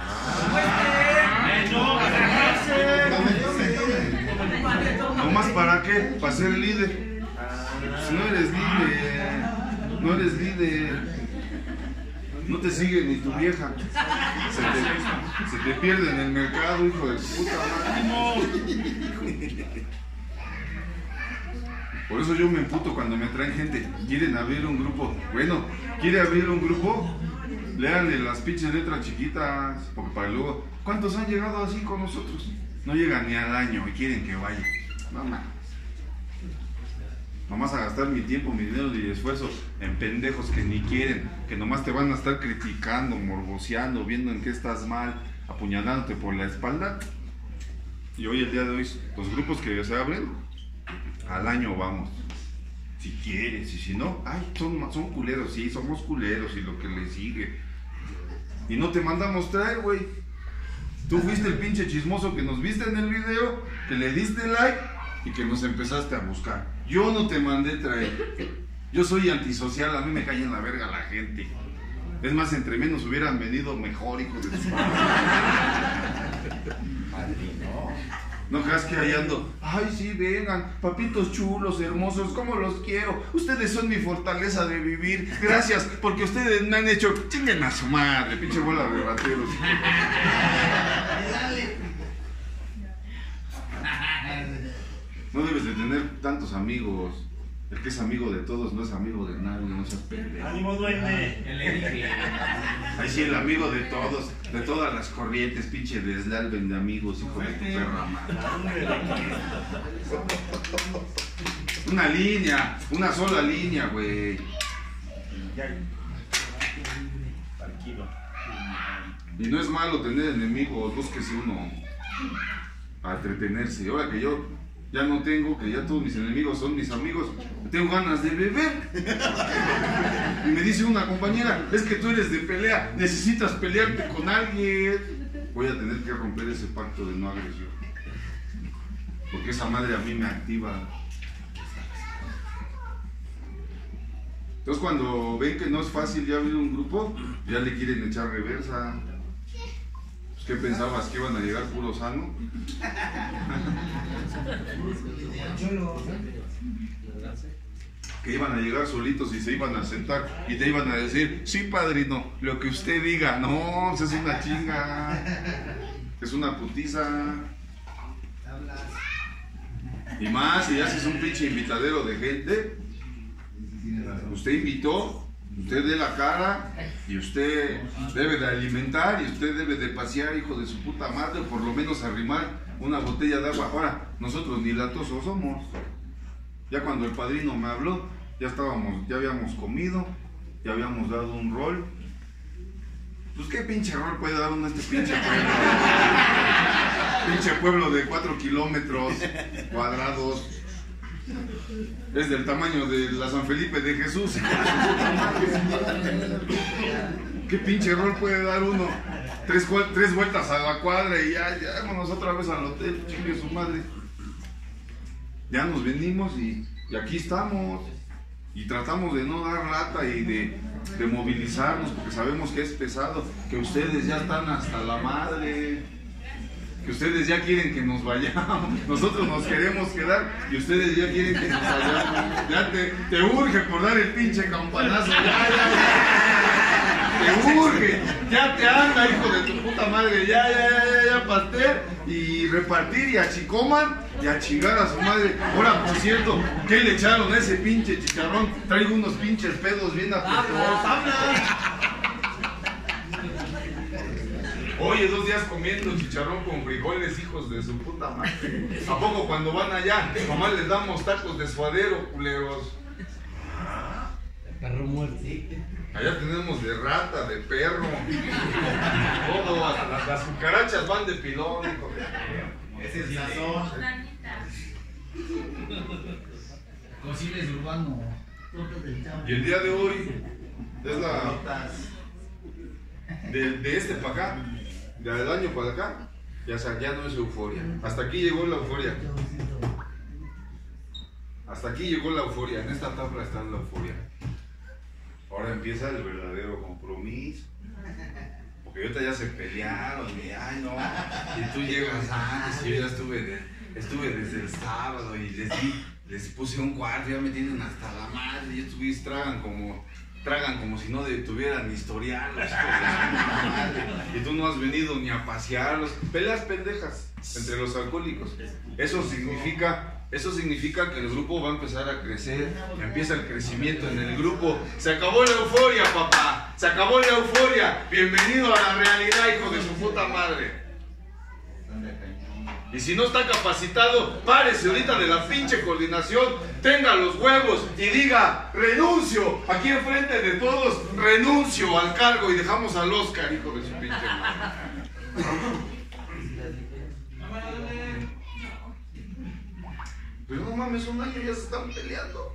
¿No más para qué? Para ser líder. Si no eres líder, no eres líder. No te sigue ni tu vieja. Se te, se te pierde en el mercado, hijo de puta madre. Por eso yo me emputo cuando me traen gente. Quieren abrir un grupo. Bueno, quiere abrir un grupo, léanle las pinches letras chiquitas. Porque para luego, ¿cuántos han llegado así con nosotros? No llegan ni al año y quieren que vaya. No mames. Nomás a gastar mi tiempo, mi dinero y esfuerzo en pendejos que ni quieren, que nomás te van a estar criticando, morboseando, viendo en qué estás mal, apuñalándote por la espalda. Y hoy, el día de hoy, los grupos que se abren, al año vamos. Si quieres, y si no, ay, son, son culeros, sí, somos culeros y lo que le sigue. Y no te mandamos traer, güey. Tú fuiste el pinche chismoso que nos viste en el video, que le diste like y que nos empezaste a buscar. Yo no te mandé traer. Yo soy antisocial, a mí me cae en la verga la gente. Es más, entre menos hubieran venido mejor, hijos de su madre. Padrino. No creas que ahí ando. Ay, sí, vengan, papitos chulos, hermosos, cómo los quiero. Ustedes son mi fortaleza de vivir. Gracias, porque ustedes me han hecho. Chinguen a su madre, pinche bola de rateros. No debes de tener tantos amigos. El que es amigo de todos no es amigo de nadie, no seas pendejo. ¡Ánimo, duende! Ahí sí, el amigo de todos, de todas las corrientes, pinche deslalven de amigos, hijo de tu perra madre. Una línea, una sola línea, güey. Y no es malo tener enemigos, búsquese uno a entretenerse. Ahora que yo ya no tengo, que ya todos mis enemigos son mis amigos, tengo ganas de beber. Y me dice una compañera, es que tú eres de pelea, necesitas pelearte con alguien. Voy a tener que romper ese pacto de no agresión, porque esa madre a mí me activa. Entonces cuando ven que no es fácil ya abrir un grupo, ya le quieren echar reversa. ¿Qué pensabas? ¿Que iban a llegar puro sano? Que iban a llegar solitos y se iban a sentar y te iban a decir, sí, padrino, lo que usted diga. No, es una chinga, es una putiza. Y más, si haces un pinche invitadero de gente, usted invitó, usted dé la cara y usted debe de alimentar y usted debe de pasear, hijo de su puta madre, o por lo menos arrimar una botella de agua. Ahora, nosotros ni latosos somos. Ya cuando el padrino me habló, ya estábamos, ya habíamos comido, ya habíamos dado un rol. Pues qué pinche rol puede dar uno a este pinche pueblo. Pinche pueblo de cuatro kilómetros cuadrados. Es del tamaño de la San Felipe de Jesús. ¿Qué pinche rol puede dar uno? Tres, tres vueltas a la cuadra y ya, ya vámonos otra vez al hotel, chingue su madre. Ya nos venimos y, y aquí estamos. Y tratamos de no dar lata y de, de movilizarnos, porque sabemos que es pesado, que ustedes ya están hasta la madre, que ustedes ya quieren que nos vayamos. Nosotros nos queremos quedar y ustedes ya quieren que nos vayamos. Ya te, te urge por dar el pinche campanazo. Ya, ya, ya. Te urge. Ya te anda, hijo de tu puta madre. Ya, ya, ya, ya, ya, pastel. Y repartir y achicoman y a chingar a su madre. Ahora, por cierto, ¿qué le echaron a ese pinche chicharrón? Traigo unos pinches pedos bien apretados. Oye, dos días comiendo chicharrón con frijoles, hijos de su puta madre. ¿A poco cuando van allá, nomás les damos tacos de suadero, culeros? Perro muerto. Allá tenemos de rata, de perro. Todo, hasta las, las cucarachas van de pilón, hijo de... Ese es el sazón. Cocines urbano. Y el día de hoy es la... De, de este para acá, del año para acá, ya, ya no es euforia. Hasta aquí llegó la euforia. Hasta aquí llegó la euforia. En esta tabla está la euforia. Ahora empieza el verdadero compromiso. Porque ahorita ya se pelearon y ay no. Y tú llegas antes y yo ya estuve, de, estuve desde el sábado y les di, les puse un cuarto, ya me tienen hasta la madre. Y estos güeyes tragan como, tragan como si no de, tuvieran historial. Los y tú no has venido ni a pasearlos. Peleas pendejas entre los alcohólicos. Eso significa Eso significa que el grupo va a empezar a crecer, que empieza el crecimiento en el grupo. Se acabó la euforia, papá, se acabó la euforia. Bienvenido a la realidad, hijo de su puta madre. Y si no está capacitado, párese ahorita de la pinche coordinación, tenga los huevos y diga, renuncio, aquí enfrente de todos, renuncio al cargo y dejamos al Oscar, hijo de su pinche madre. Pero no mames, un año ya se están peleando.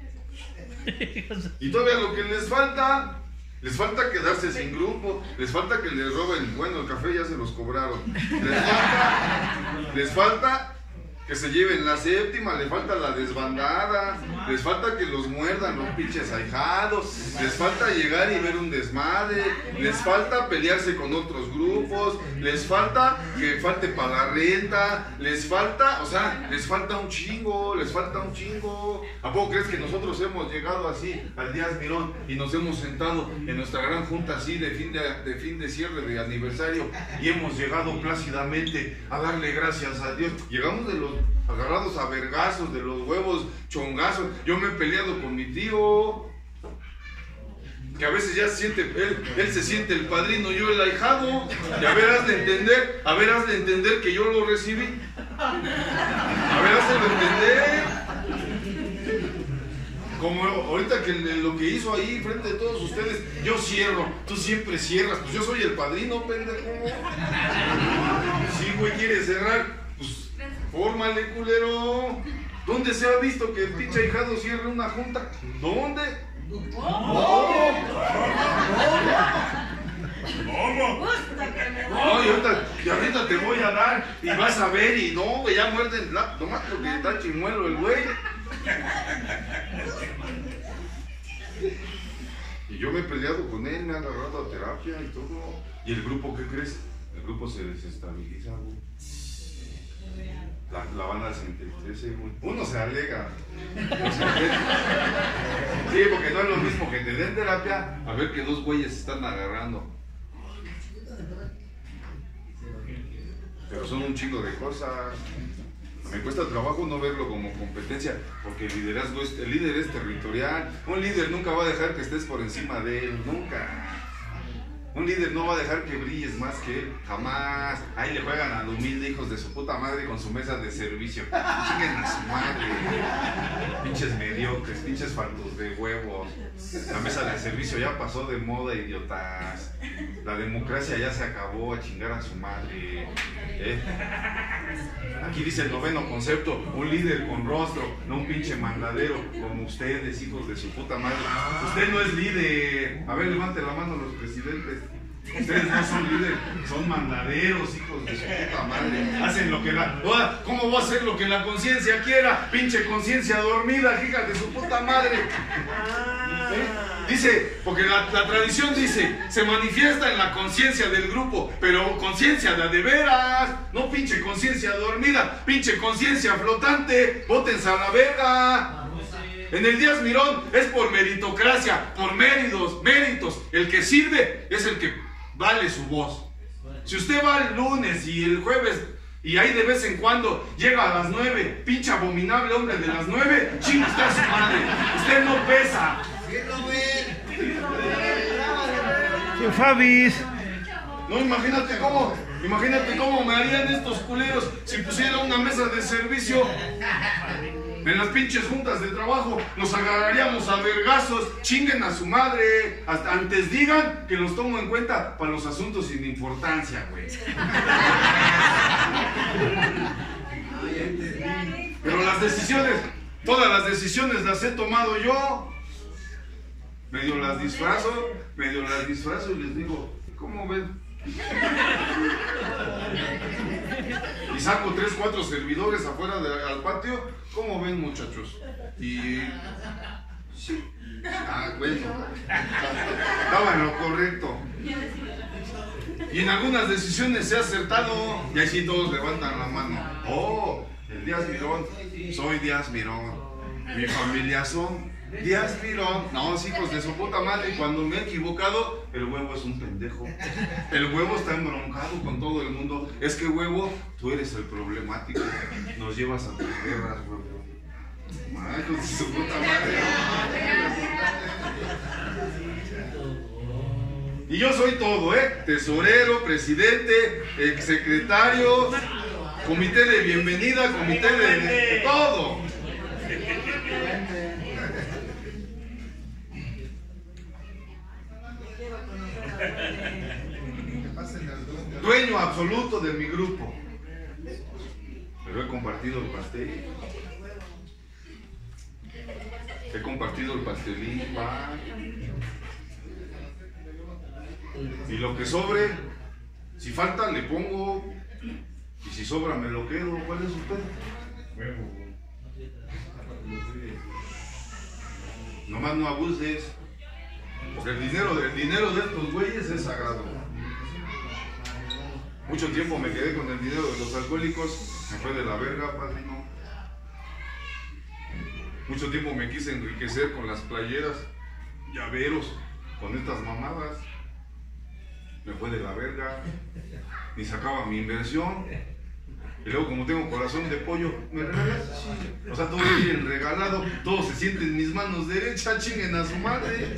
Y todavía lo que les falta, les falta quedarse sin grupo, les falta que les roben, bueno, el café ya se los cobraron. Les falta, les falta que se lleven la séptima, les falta la desbandada, les falta que los muerdan los pinches ahijados, les falta llegar y ver un desmadre, les falta pelearse con otros grupos, les falta que falte para la renta, les falta, o sea, les falta un chingo, les falta un chingo. ¿A poco crees que nosotros hemos llegado así al Díaz Mirón y nos hemos sentado en nuestra gran junta así de fin de, de fin de cierre de aniversario y hemos llegado plácidamente a darle gracias a Dios? Llegamos de los agarrados a vergazos, de los huevos chongazos. Yo me he peleado con mi tío, que a veces ya se siente, él, él se siente el padrino, yo el ahijado. Y a ver, has de entender, a ver, has de entender que yo lo recibí. A ver, has de entender. Como ahorita que lo que hizo ahí frente de todos ustedes, yo cierro, tú siempre cierras, pues yo soy el padrino, pendejo. Sí, güey, quieres cerrar, pues fórmale, culero. ¿Dónde se ha visto que el pinche ahijado cierre una junta? ¿Dónde? ¿Cómo? ¿Cómo? No, y ahorita, y ahorita te voy a dar y vas a ver y no, güey, ya muerden la, nomás porque está chimuelo el güey. Y yo me he peleado con él, me ha agarrado a terapia y todo. ¿Y el grupo qué crees? El grupo se desestabiliza, güey. La, la banda se entristece, güey. Uno se alega. Sí, porque no es lo mismo que te den terapia a ver que dos güeyes se están agarrando. Pero son un chingo de cosas. Me cuesta trabajo no verlo como competencia, porque el liderazgo es, el líder es territorial. Un líder nunca va a dejar que estés por encima de él, nunca. Un líder no va a dejar que brilles más que él, jamás. Ahí le juegan al humilde, hijos de su puta madre, con su mesa de servicio. Chinguen a su madre. Pinches mediocres, pinches faltos de huevos. La mesa de servicio ya pasó de moda, idiotas. La democracia ya se acabó, a chingar a su madre. ¿Eh? Aquí dice el noveno concepto, un líder con rostro, no un pinche mandadero como ustedes, hijos de su puta madre. Usted no es líder. A ver, levante la mano los presidentes. Ustedes no son líderes, son mandaderos, hijos de su puta madre. Hacen lo que la... ¿Cómo va a hacer lo que la conciencia quiera? Pinche conciencia dormida, hija de su puta madre. ¿Eh? Dice, porque la, la tradición dice, se manifiesta en la conciencia del grupo, pero conciencia de a de veras, no pinche conciencia dormida, pinche conciencia flotante, bótense a la verga. En el Díaz Mirón es por meritocracia, por méritos, méritos. El que sirve es el que vale su voz. Si usted va el lunes y el jueves y ahí de vez en cuando llega a las nueve, pinche abominable hombre de las nueve, chinga usted a su madre. Usted no pesa. ¡Qué Fabis! No, imagínate cómo, imagínate cómo me harían estos culeros si pusiera una mesa de servicio. En las pinches juntas de trabajo nos agarraríamos a vergazos, chinguen a su madre. Hasta antes digan que los tomo en cuenta para los asuntos sin importancia, güey. Pero las decisiones, todas las decisiones las he tomado yo. Medio las disfrazo, medio las disfrazo y les digo, ¿cómo ven? Y saco tres, cuatro servidores afuera de, al patio. ¿Cómo ven, muchachos? Y... sí. Ah, bueno. Estaba en lo correcto. Y en algunas decisiones se ha acertado. Y ahí sí todos levantan la mano. Oh, el Díaz Mirón. Soy Díaz Mirón. Mi familia son Díaz Mirón. No, hijos de su puta madre. Y cuando me he equivocado, el huevo es un pendejo. El huevo está embroncado con todo el mundo. Es que, huevo, tú eres el problemático. Nos llevas a tus guerras, huevo. Ay, hijos de su puta madre. Y yo soy todo, ¿eh? Tesorero, presidente, exsecretario, comité de bienvenida, comité de, de todo. Dueño absoluto de mi grupo. Pero he compartido el pastel. He compartido el pastelín, pa. Y lo que sobre, si falta le pongo, y si sobra me lo quedo. ¿Cuál es usted? Nomás no abuses, porque el dinero, el dinero de estos güeyes es sagrado. Mucho tiempo me quedé con el dinero de los alcohólicos, me fue de la verga, padrino. Mucho tiempo me quise enriquecer con las playeras, llaveros, con estas mamadas. Me fue de la verga, ni sacaba mi inversión. Y luego, como tengo corazón de pollo, ¿me regalas? Sí. O sea, todo bien regalado, todo se siente en mis manos derechas, chinguen a su madre.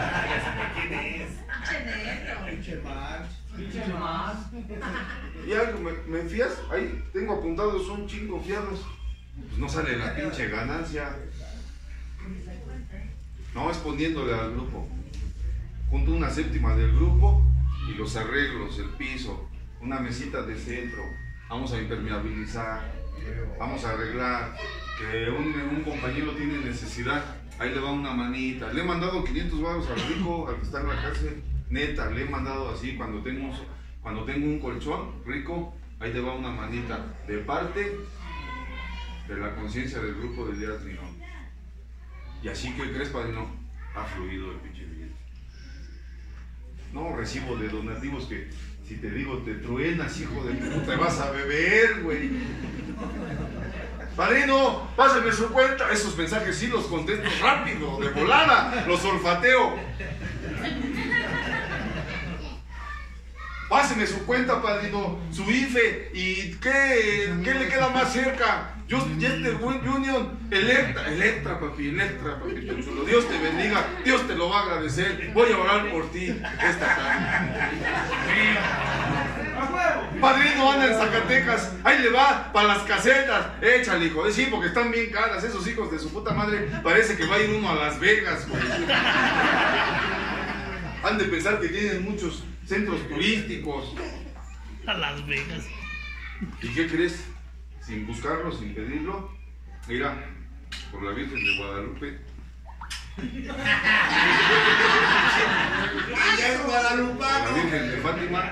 Y algo, ¿me, me fías? Ahí tengo apuntados un chingo fiados. Pues no sale la pinche ganancia. No, es poniéndole al grupo. Junto una séptima del grupo. Y los arreglos, el piso, una mesita de centro, vamos a impermeabilizar, vamos a arreglar, que un, un compañero tiene necesidad, ahí le va una manita. Le he mandado quinientos baros al rico, al que está en la cárcel, neta, le he mandado así, cuando tengo, cuando tengo un colchón rico, ahí te va una manita, de parte de la conciencia del grupo de Díaz Mirón. Y así que, ¿crees, padrino? Ha fluido el pinche billete. No, recibo de donativos que, si te digo, te truenas, hijo de puta, te vas a beber, güey. Padrino, pásame su cuenta. Esos mensajes sí los contesto rápido, de volada, los olfateo. Páseme su cuenta, padrino, su I F E. ¿Y qué, qué le queda más cerca? Yo, este Union, Electra, Electra, papi, Electra, papi, Dios te bendiga, Dios te lo va a agradecer. Voy a orar por ti esta tarde. Padrino anda en Zacatecas, ahí le va, para las casetas. Échale, hijo, sí, porque están bien caras, esos hijos de su puta madre. Parece que va a ir uno a Las Vegas, güey. Han de pensar que tienen muchos centros turísticos. A Las Vegas. ¿Y qué crees? Sin buscarlo, sin pedirlo, mira, por la Virgen de Guadalupe. La Virgen de Fátima.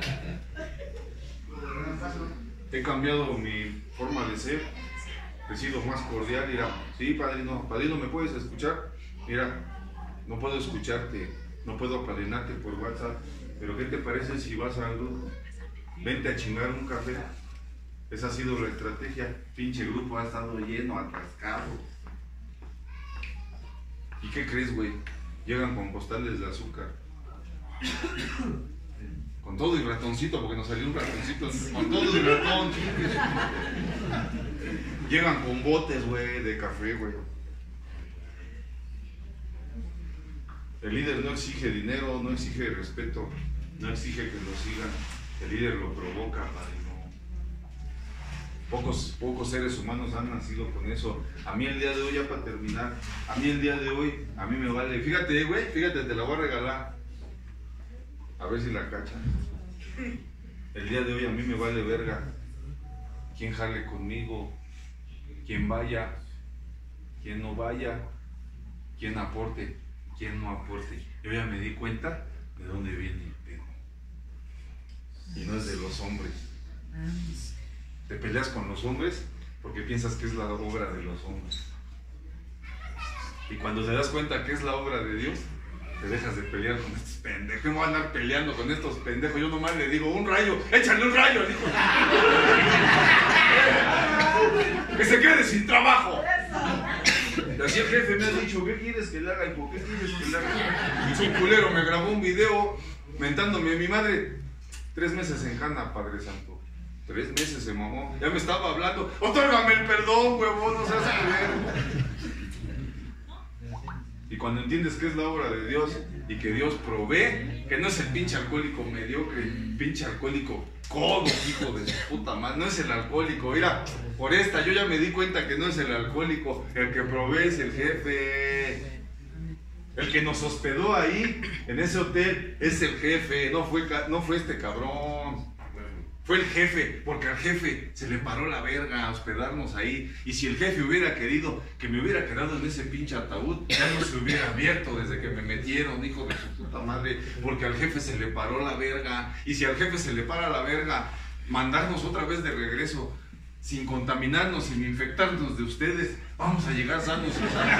He cambiado mi forma de ser, he sido más cordial. Mira, sí, padrino, padrino, ¿me puedes escuchar? Mira, no puedo escucharte, no puedo apadrinarte por WhatsApp, pero ¿qué te parece si vas a algo? Vente a chingar un café. Esa ha sido la estrategia. Pinche grupo ha estado lleno, atascado. ¿Y qué crees, güey? Llegan con costales de azúcar. Con todo y ratoncito, porque nos salió un ratoncito. Con todo y ratón. Llegan con botes, güey, de café, güey. El líder no exige dinero, no exige respeto, no exige que lo sigan. El líder lo provoca, padre. Pocos, pocos seres humanos han nacido con eso. A mí el día de hoy, ya para terminar, a mí el día de hoy, a mí me vale. Fíjate, güey, fíjate, te la voy a regalar. A ver si la cachan. El día de hoy a mí me vale verga. Quién jale conmigo, quién vaya, quién no vaya, quién aporte, quién no aporte. Yo ya me di cuenta de dónde viene el pedo. Y no es de los hombres. Te peleas con los hombres porque piensas que es la obra de los hombres. Y cuando te das cuenta que es la obra de Dios, te dejas de pelear con estos pendejos. ¿Cómo voy a andar peleando con estos pendejos? Yo nomás le digo, un rayo, échale un rayo, hijo. Que se quede sin trabajo. Así el jefe me ha dicho, ¿qué quieres que le haga? ¿Y por qué quieres que le haga? Y un culero me grabó un video mentándome a mi madre. Tres meses en cana, Padre Santo. Tres meses se mamó. Ya me estaba hablando. Otórgame el perdón, huevón, no seas culero. Y cuando entiendes que es la obra de Dios y que Dios provee, que no es el pinche alcohólico mediocre, el pinche alcohólico codo, hijo de su puta madre, no es el alcohólico. Mira, por esta yo ya me di cuenta que no es el alcohólico, el que provee es el jefe. El que nos hospedó ahí, en ese hotel, es el jefe, no fue, no fue este cabrón. Fue el jefe, porque al jefe se le paró la verga a hospedarnos ahí. Y si el jefe hubiera querido que me hubiera quedado en ese pinche ataúd, ya no se hubiera abierto desde que me metieron, hijo de su puta madre. Porque al jefe se le paró la verga. Y si al jefe se le para la verga, mandarnos otra vez de regreso, sin contaminarnos, sin infectarnos de ustedes, vamos a llegar sanos y sanos.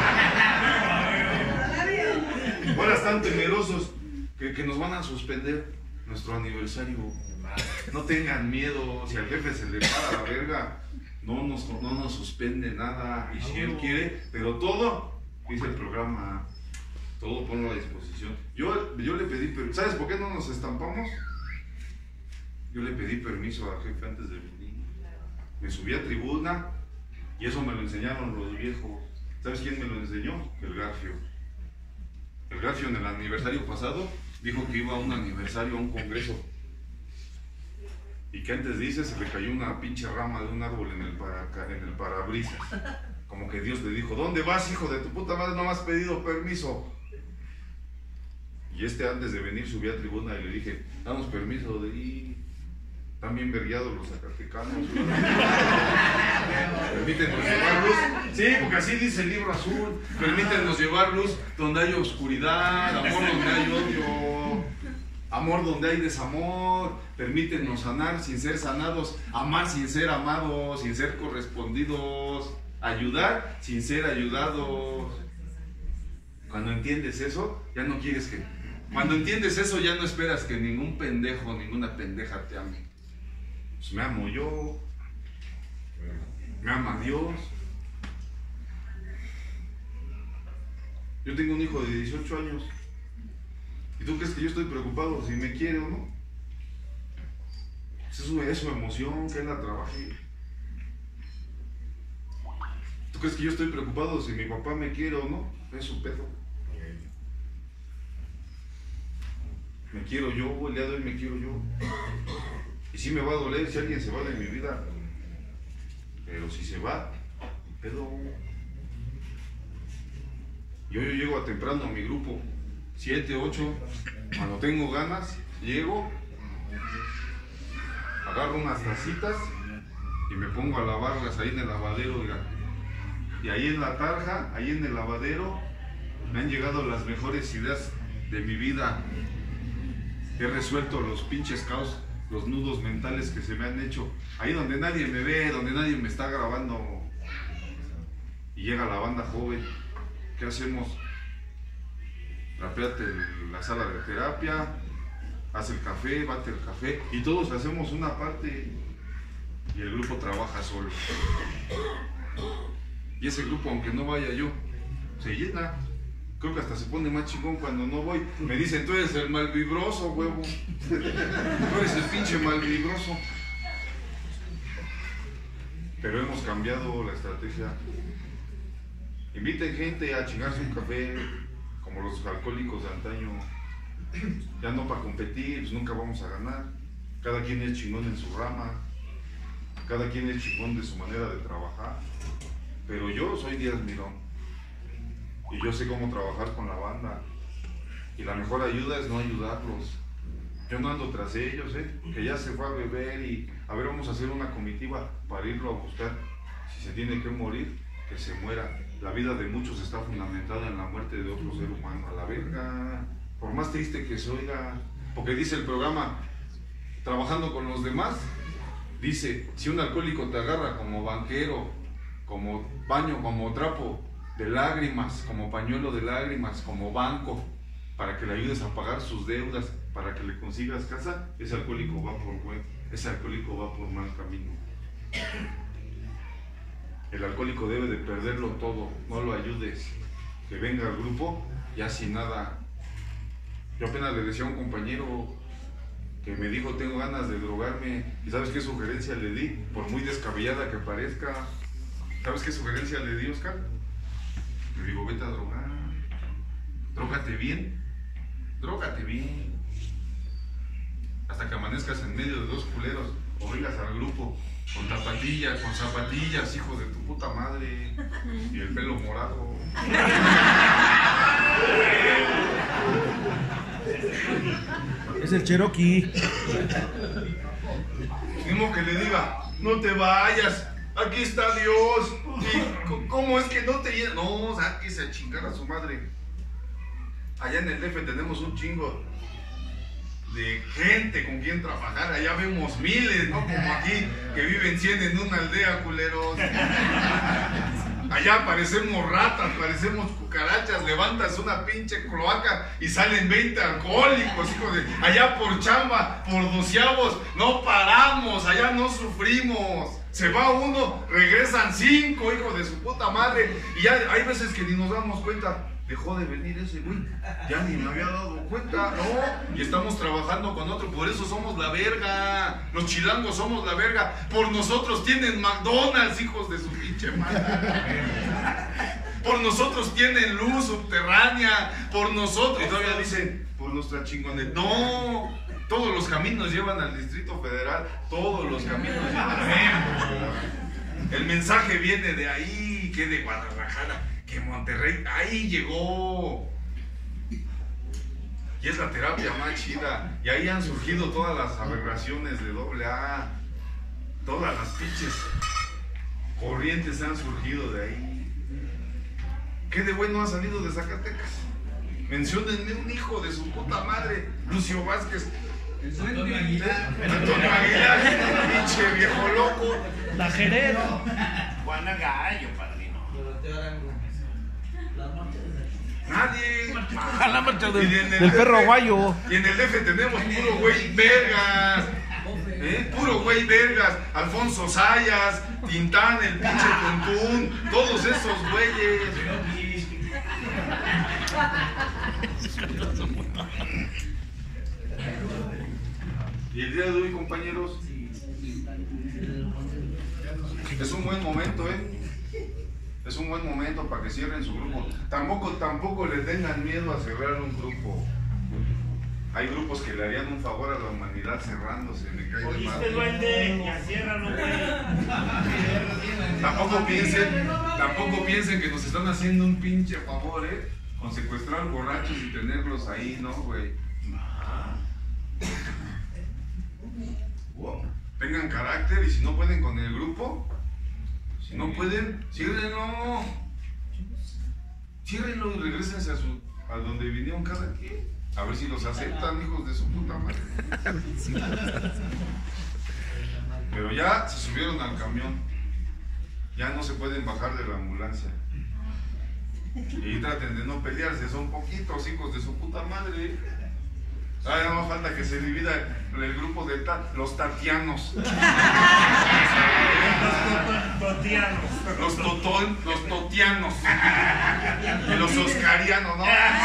Ahora están temerosos que, que nos van a suspender nuestro aniversario. No tengan miedo, si al jefe se le para la verga, no nos, no nos suspende nada. Y si él quiere, pero todo, dice el programa, todo ponlo a disposición. Yo, yo le pedí, pero ¿sabes por qué no nos estampamos? Yo le pedí permiso al jefe antes de venir. Me subí a tribuna y eso me lo enseñaron los viejos. ¿Sabes quién me lo enseñó? El Garfio. El Garfio en el aniversario pasado dijo que iba a un aniversario, a un congreso. Y que antes dice, se le cayó una pinche rama de un árbol en el, para, en el parabrisas. Como que Dios le dijo, ¿dónde vas, hijo de tu puta madre? No me has pedido permiso. Y este antes de venir subí a tribuna y le dije, damos permiso de ir. Están bien vergueados los zacatecanos. Permítenos llevar luz. Sí, porque así dice el libro azul. Permítenos llevar luz donde hay oscuridad, amor donde hay odio, amor donde hay desamor. Permítenos sanar sin ser sanados, amar sin ser amados, sin ser correspondidos, ayudar sin ser ayudados. Cuando entiendes eso, ya no quieres que... Cuando entiendes eso, ya no esperas que ningún pendejo, ninguna pendeja te ame. Pues me amo yo, me ama Dios. Yo tengo un hijo de dieciocho años. ¿Y tú crees que yo estoy preocupado si me quiere o no? Eso es su emoción, que él la trabaje. ¿Tú crees que yo estoy preocupado si mi papá me quiere o no? Es su pedo. Me quiero yo, el día de hoy me quiero yo. Y sí me va a doler si alguien se va de mi vida. Pero si se va, pedo. Yo, yo llego a temprano a mi grupo, siete, ocho, cuando tengo ganas, llego, agarro unas tacitas y me pongo a lavarlas ahí en el lavadero. Oiga. Y ahí en la tarja, ahí en el lavadero, me han llegado las mejores ideas de mi vida. He resuelto los pinches caos, los nudos mentales que se me han hecho. Ahí donde nadie me ve, donde nadie me está grabando. Y llega la banda joven. ¿Qué hacemos? Trapéate la sala de terapia, haz el café, bate el café, y todos hacemos una parte y el grupo trabaja solo. Y ese grupo, aunque no vaya yo, se llena. Creo que hasta se pone más chingón cuando no voy. Me dicen, tú eres el malvibroso, huevo. Tú eres el pinche malvibroso. Pero hemos cambiado la estrategia. Inviten gente a chingarse un café, como los alcohólicos de antaño. Ya no para competir, pues nunca vamos a ganar. Cada quien es chingón en su rama. Cada quien es chingón de su manera de trabajar. Pero yo soy Díaz Mirón. Y yo sé cómo trabajar con la banda. Y la mejor ayuda es no ayudarlos. Yo no ando tras ellos, ¿eh? Que ya se fue a beber y... A ver, vamos a hacer una comitiva para irlo a buscar. Si se tiene que morir, que se muera. La vida de muchos está fundamentada en la muerte de otro ser humano. A la verga. Por más triste que se oiga. Porque dice el programa, trabajando con los demás, dice, si un alcohólico te agarra como banquero, como baño, como trapo de lágrimas, como pañuelo de lágrimas, como banco, para que le ayudes a pagar sus deudas, para que le consigas casa, ese alcohólico va por buen, ese alcohólico va por mal camino. El alcohólico debe de perderlo todo, no lo ayudes. Que venga al grupo ya sin nada. Yo apenas le decía a un compañero que me dijo, tengo ganas de drogarme. ¿Y sabes qué sugerencia le di? Por muy descabellada que parezca. ¿Sabes qué sugerencia le di, Oscar? Le digo, vete a drogar. Drógate bien. Drógate bien. Hasta que amanezcas en medio de dos culeros o vengas al grupo con zapatillas, con zapatillas, hijo de tu puta madre. Y el pelo morado. Es el Cherokee. Mismo que le diga, no te vayas, aquí está Dios. ¿Y cómo es que no te llena? No, sáquese a chingar a su madre. Allá en el D F tenemos un chingo de gente con quien trabajar. Allá vemos miles, no como aquí, que viven cien en una aldea, culeros. Allá parecemos ratas, parecemos cucarachas, levantas una pinche cloaca y salen veinte alcohólicos, hijo de... Allá por chamba, por doceavos, no paramos, allá no sufrimos. Se va uno, regresan cinco, hijo de su puta madre. Y ya hay veces que ni nos damos cuenta. Dejó de venir ese güey, ya ni me había dado cuenta, ¿no? Y estamos trabajando con otro, por eso somos la verga. Los chilangos somos la verga. Por nosotros tienen McDonald's, hijos de su pinche madre. Por nosotros tienen luz subterránea. Por nosotros. Y todavía dicen, por nuestra chingonería. No, todos los caminos llevan al Distrito Federal. Todos los caminos llevan a... El mensaje viene de ahí, que de Guadalajara, que Monterrey, ahí llegó. Y es la terapia más chida. Y ahí han surgido todas las aberraciones de doble A. Todas las pinches corrientes han surgido de ahí. ¿Qué de bueno ha salido de Zacatecas? Menciónenme un hijo de su puta madre, Lucio Vázquez. Antonio Aguilar. Antonio Aguilar, pinche viejo loco. La Jerez. Juana Gallo, padrino. Nadie. A la marcha del, Y en el del perro D F guayo. Y en el D F tenemos puro güey vergas. ¿Eh? Puro güey vergas. Alfonso Sayas, Tintán, el pinche Tuntún, todos esos güeyes. Y el día de hoy, compañeros, es un buen momento, ¿eh? Es un buen momento para que cierren su grupo. Tampoco, tampoco le tengan miedo a cerrar un grupo. Hay grupos que le harían un favor a la humanidad cerrándose. Me cae de ¿Oíste, madre. duende? Ya ciérralo, güey. Tampoco piensen, tampoco piensen que nos están haciendo un pinche favor, ¿eh? Con secuestrar borrachos y tenerlos ahí, ¿no, güey? Tengan carácter y si no pueden con el grupo, si no pueden, ciérrenlo. Ciérrenlo y regresense a, su, a donde vinieron cada quien. A ver si los aceptan, hijos de su puta madre. Pero ya se subieron al camión. Ya no se pueden bajar de la ambulancia. Y traten de no pelearse, son poquitos hijos de su puta madre. Ah, ya no falta que se divida el grupo de ta los tatianos. Los totianos. Los totón, los totianos. Y los oscarianos, ¿no?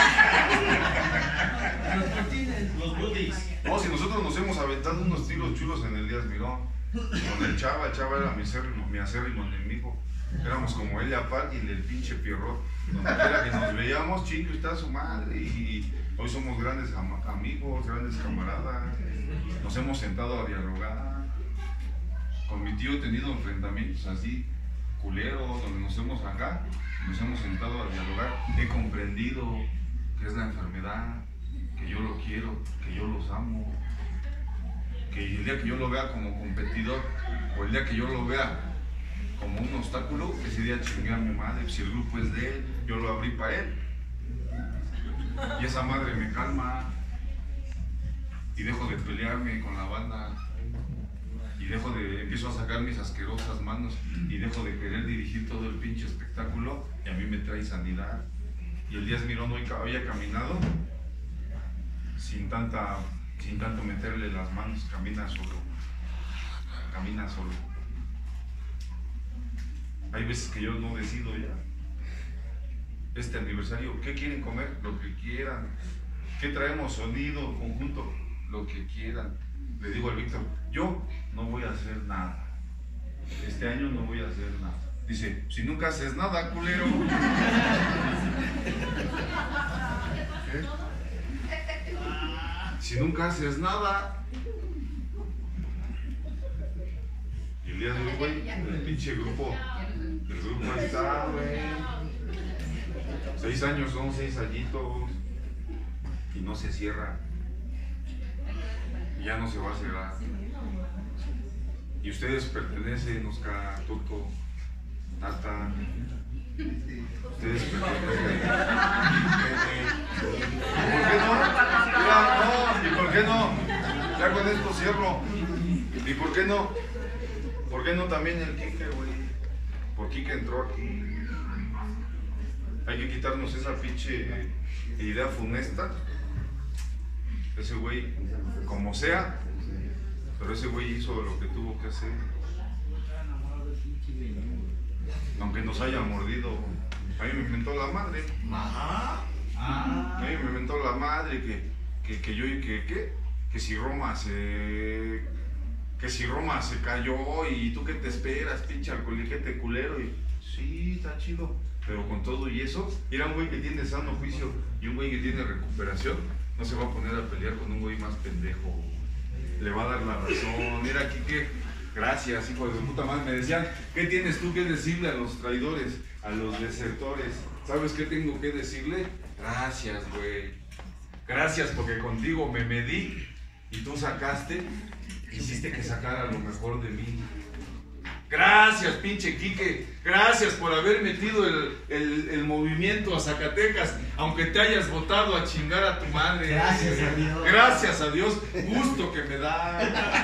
Los buddies. No, si nosotros nos hemos aventado unos tiros chulos en el Díaz Mirón. Con el Chava, el Chava era mi acérrimo, mi acérrimo enemigo. Éramos como él y aparte y el pinche Pierrot. Donde quiera que nos veíamos, chingo está su madre. Y hoy somos grandes am amigos, grandes camaradas. Nos hemos sentado a dialogar. Con mi tío he tenido enfrentamientos así, culeros, donde nos hemos acá, nos hemos sentado a dialogar. He comprendido que es la enfermedad, que yo lo quiero, que yo los amo. Que el día que yo lo vea como competidor, o el día que yo lo vea como un obstáculo, ese día chingué a mi madre. Si el grupo es de él, yo lo abrí para él. Y esa madre me calma. Y dejo de pelearme con la banda. Y dejo de, empiezo a sacar mis asquerosas manos. Y dejo de querer dirigir todo el pinche espectáculo. Y a mí me trae sanidad. Y el Díaz Mirón hoy había caminado sin tanta, sin tanto meterle las manos. Camina solo. Camina solo. Hay veces que yo no decido ya. Este aniversario, ¿qué quieren comer? Lo que quieran. ¿Qué traemos? Sonido, conjunto, lo que quieran. Le digo al Víctor, yo no voy a hacer nada. Este año no voy a hacer nada. Dice, si nunca haces nada, culero. ¿Eh? Si nunca haces nada. Y el día de hoy, güey, el pinche grupo, el grupo ahí está, güey. Seis años son seis añitos. Y no se cierra. Y ya no se va a cerrar. Y ustedes pertenecen, Oscar, Toto, Tata. Ustedes pertenecen. ¿Por qué no? Ya, no, ¿y por qué no? Ya con esto cierro. ¿Y por qué no? ¿Por qué no también el Quique, güey? Por Quique entró aquí. Hay que quitarnos esa pinche idea funesta. Ese güey, como sea, pero ese güey hizo lo que tuvo que hacer. Aunque nos haya mordido, a mí me inventó la madre. A mí me inventó la madre que, que, que yo, que, que, que si Roma se... Que si Roma se cayó y tú qué te esperas, pinche alcoholiquete culero. Y sí, está chido. Pero con todo y eso, era un güey que tiene sano juicio y un güey que tiene recuperación. No se va a poner a pelear con un güey más pendejo. Le va a dar la razón. Mira, Quique, gracias, hijo de puta madre. Me decían, ¿qué tienes tú que decirle a los traidores, a los desertores? ¿Sabes qué tengo que decirle? Gracias, güey. Gracias porque contigo me medí y tú sacaste, hiciste que sacara lo mejor de mí. Gracias, pinche Quique. Gracias por haber metido el, el, el movimiento a Zacatecas, aunque te hayas votado a chingar a tu madre. Gracias a Dios. Gracias a Dios. Gusto que me da.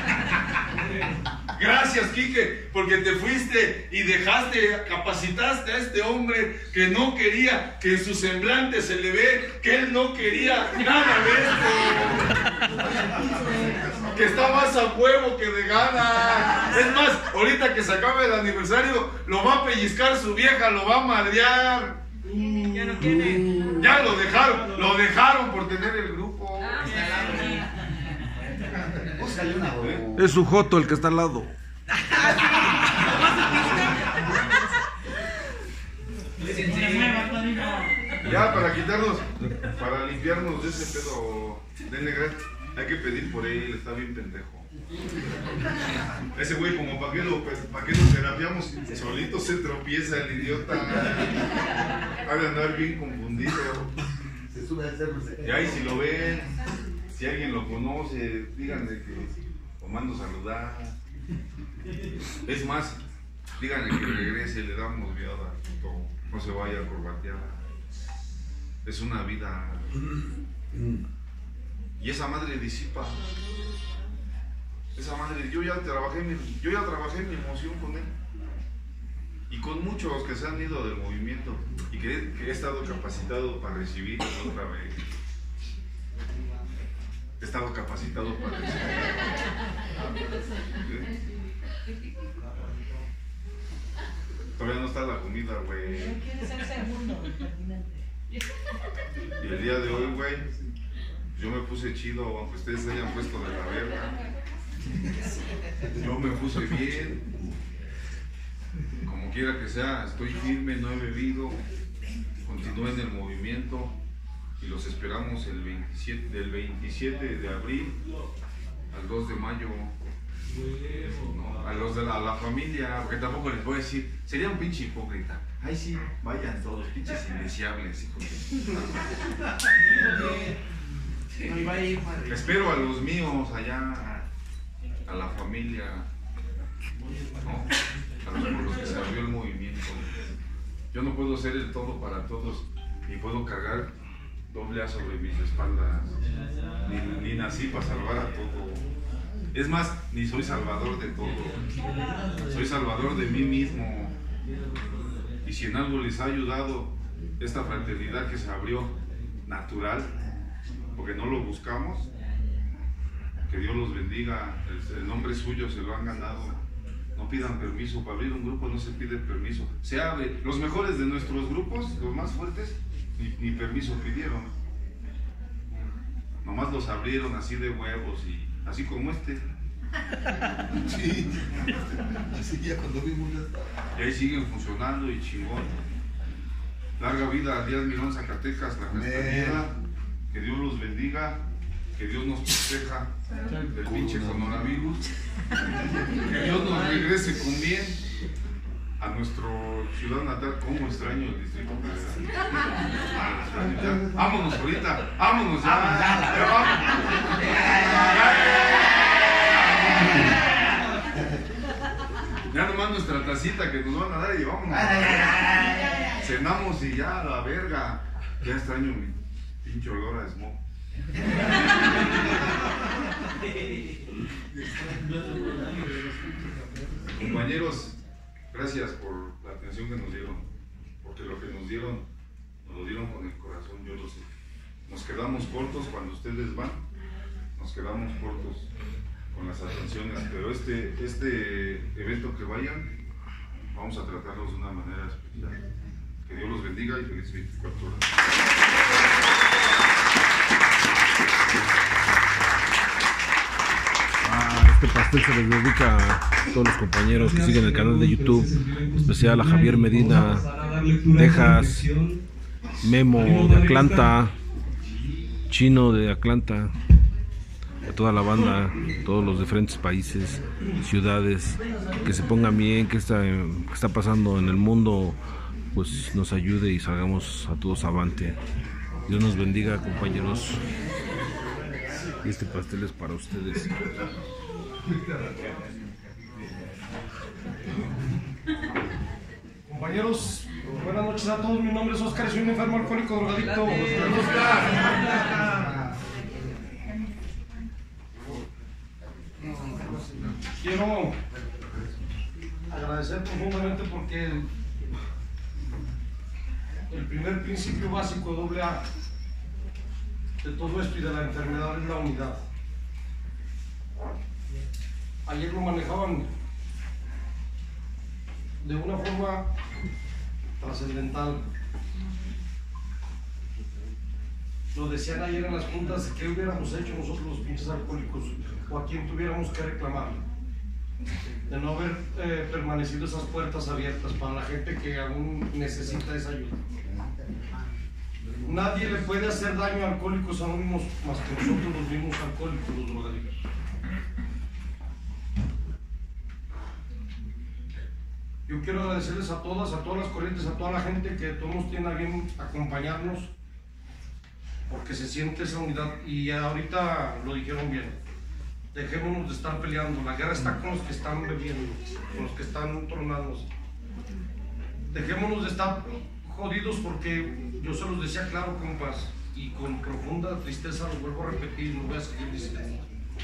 Gracias, Quique, porque te fuiste y dejaste, capacitaste a este hombre que no quería, que en su semblante se le ve que él no quería nada de esto. Que está más a huevo que de gana. Es más, ahorita que se acabe el aniversario, lo va a pellizcar su vieja, lo va a madrear. Ya no quiere. Ya lo dejaron, lo dejaron por tener el grupo. Búscale una voz. Es su joto el que está al lado. Ya, para quitarnos, para limpiarnos de ese pedo de negra, hay que pedir por él, está bien pendejo. Ese güey, como para qué lo, pues, pa' qué lo terapiamos, solito se tropieza el idiota. Ha de andar bien confundido. Se sube al cerro. Y ahí si lo ven, si alguien lo conoce, díganle que lo mando a saludar. Es más, díganle que regrese, le damos viada, no se vaya a corbatear. Es una vida. Y esa madre disipa. Esa madre, yo ya trabajé mi, yo ya trabajé mi emoción con él. Y con muchos que se han ido del movimiento y que, que he estado capacitado para recibir otra vez. He estado capacitado para recibir. ¿Sí? Todavía no está la comida, güey. Y el día de hoy, güey, yo me puse chido, aunque ustedes se hayan puesto de la verga. Yo me puse bien. Como quiera que sea, estoy firme, no he bebido. Continúo en el movimiento y los esperamos el veintisiete, del veintisiete de abril al dos de mayo. No, a los de la, a la familia, porque tampoco les voy a decir, sería un pinche hipócrita. Ay, sí, vayan todos, pinches indeseables, hijos de... Espero a los míos allá, a la familia, ¿no? A los por los que se abrió el movimiento. Yo no puedo ser el todo para todos, ni puedo cargar doble A sobre mis espaldas, ni, ni nací para salvar a todo. Es más, ni soy salvador de todo, soy salvador de mí mismo. Y si en algo les ha ayudado esta fraternidad que se abrió natural, porque no lo buscamos, que Dios los bendiga, el, el nombre suyo se lo han ganado, no pidan permiso. Para abrir un grupo no se pide permiso. Se abre. Los mejores de nuestros grupos, los más fuertes, ni, ni permiso pidieron. Nomás los abrieron así de huevos y así como este. Sí. Así ya cuando vimos esta. Y ahí siguen funcionando y chingón. Larga vida a Díaz Mirón, Zacatecas, la Castañeda. Que Dios los bendiga. Que Dios nos proteja del pinche coronavirus. Que Dios nos regrese con bien a nuestro ciudad natal. ¿Cómo extraño el Distrito Federal? Ah, extraño ya. Vámonos ahorita. Vámonos ya. Ya vamos. Ya nomás nuestra tacita que nos van a dar y vámonos. Cenamos y ya, a la verga. Ya extraño mi pinche olor a smog. Compañeros, gracias por la atención que nos dieron, porque lo que nos dieron, nos lo dieron con el corazón, yo lo sé. Nos quedamos cortos cuando ustedes van, nos quedamos cortos con las atenciones, pero este, este evento que vayan, vamos a tratarlos de una manera especial. Que Dios los bendiga y feliz veinticuatro horas. Ah, este pastel se les dedica a todos los compañeros que siguen el canal de YouTube, en especial a Javier Medina, Texas, Memo de Atlanta, Chino de Atlanta, a toda la banda, todos los diferentes países, ciudades, que se pongan bien, que está, que está pasando en el mundo, pues nos ayude y salgamos a todos avante. Dios nos bendiga, compañeros. Y este pastel es para ustedes. Compañeros, buenas noches a todos. Mi nombre es Oscar, soy un enfermo alcohólico drogadicto. Quiero agradecer profundamente porque el, el primer principio básico de doble A de todo esto y de la enfermedad es la unidad. Ayer lo manejaban de una forma trascendental. Lo decían ayer en las juntas, ¿qué hubiéramos hecho nosotros los pinches alcohólicos? ¿O a quién tuviéramos que reclamar? De no haber eh, permanecido esas puertas abiertas para la gente que aún necesita esa ayuda. Nadie le puede hacer daño a Alcohólicos Anónimos más que nosotros los mismos alcohólicos, los drogadictos. Yo quiero agradecerles a todas, a todas las corrientes, a toda la gente que todos tienen a bien acompañarnos, porque se siente esa unidad y ahorita lo dijeron bien. Dejémonos de estar peleando, la guerra está con los que están bebiendo, con los que están tronándose. Dejémonos de estar jodidos porque yo se los decía claro, compas, y con profunda tristeza lo vuelvo a repetir, no voy a seguir diciendo.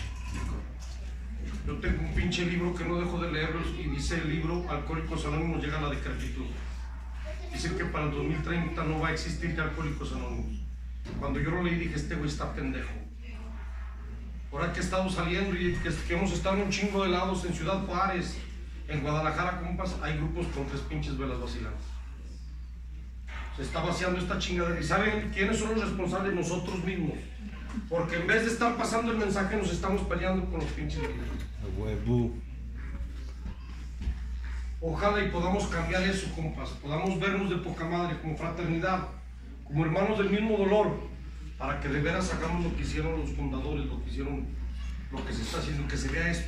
Yo tengo un pinche libro que no dejo de leerlos y dice el libro Alcohólicos Anónimos llega a la decrepitud. Dice que para el dos mil treinta no va a existir ya Alcohólicos Anónimos. Cuando yo lo leí dije, este güey está pendejo. Ahora que he estado saliendo y que, que hemos estado en un chingo de lados en Ciudad Juárez, en Guadalajara, compas, hay grupos con tres pinches velas vacilando. Se está vaciando esta chingadera. ¿Y saben quiénes son los responsables? Nosotros mismos. Porque en vez de estar pasando el mensaje, nos estamos peleando con los pinches líderes. Ojalá y podamos cambiar eso, compas. Podamos vernos de poca madre, como fraternidad, como hermanos del mismo dolor, para que de veras hagamos lo que hicieron los fundadores, lo que hicieron, lo que se está haciendo, que se vea esto.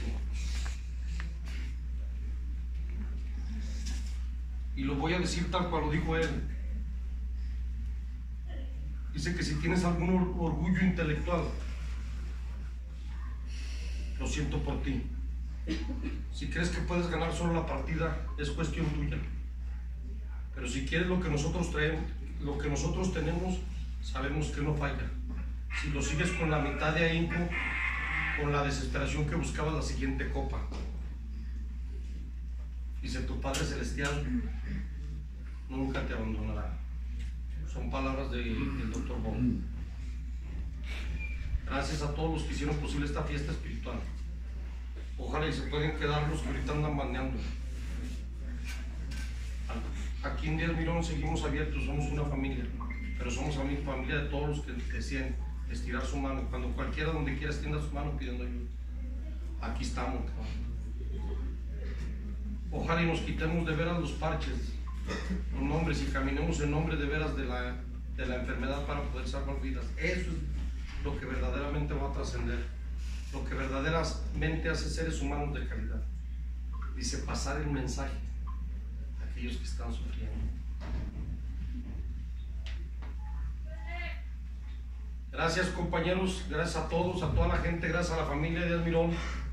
Y lo voy a decir tal cual lo dijo él. Dice que si tienes algún orgullo intelectual, lo siento por ti. Si crees que puedes ganar solo la partida, es cuestión tuya. Pero si quieres lo que nosotros traemos, lo que nosotros tenemos, sabemos que no falla. Si lo sigues con la mitad de ahínco, con la desesperación que buscabas la siguiente copa. Dice tu Padre Celestial nunca te abandonará. Son palabras de, del doctor Bon. Gracias a todos los que hicieron posible esta fiesta espiritual. Ojalá y se pueden quedar los que ahorita andan bandeando. Aquí en Díaz Mirón seguimos abiertos, somos una familia, pero somos una familia de todos los que deciden estirar su mano. Cuando cualquiera donde quiera extienda su mano pidiendo ayuda. Aquí estamos. Ojalá y nos quitemos de veras los parches, los nombres, y caminemos en nombre de veras de la, de la enfermedad para poder salvar vidas. Eso es lo que verdaderamente va a trascender, lo que verdaderamente hace seres humanos de calidad. Dice, pasar el mensaje a aquellos que están sufriendo. Gracias, compañeros, gracias a todos, a toda la gente, gracias a la familia de Díaz Mirón.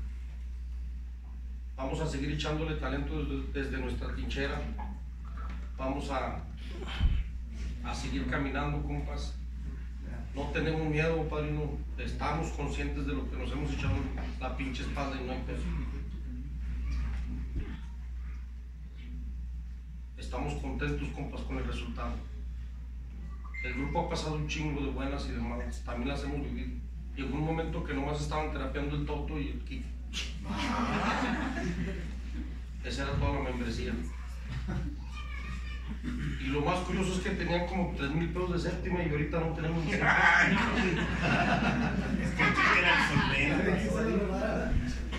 Vamos a seguir echándole talento desde, desde nuestra trinchera. Vamos a, a seguir caminando, compas. No tenemos miedo, padrino. Estamos conscientes de lo que nos hemos echado la pinche espalda y no hay peso. Estamos contentos, compas, con el resultado. El grupo ha pasado un chingo de buenas y de malas. También las hemos vivido. Llegó un momento que nomás estaban terapeando el Toto y el Kiki. Esa era toda la membresía. Y lo más curioso es que tenían como tres mil pesos de séptima y ahorita no tenemos ni siquiera. Es que el Kiki era el solvente.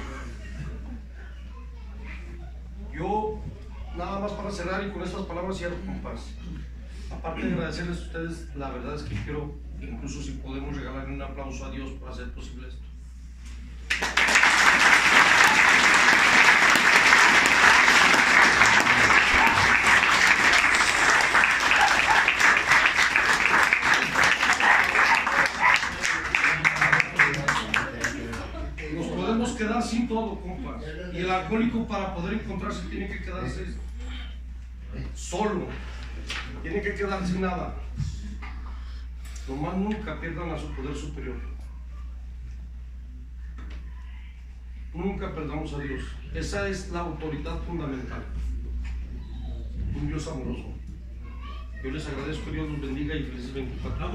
Yo, nada más para cerrar y con estas palabras cierro, compas. Aparte de agradecerles a ustedes, la verdad es que quiero, incluso si podemos regalarle un aplauso a Dios por hacer posible esto. Nos podemos quedar sin todo, compas. Y el alcohólico, para poder encontrarse, tiene que quedarse solo. Tiene que quedar sin nada. Nomás nunca pierdan a su poder superior. Nunca perdamos a Dios. Esa es la autoridad fundamental. Un Dios amoroso. Yo les agradezco, Dios los bendiga y felices veinticuatro.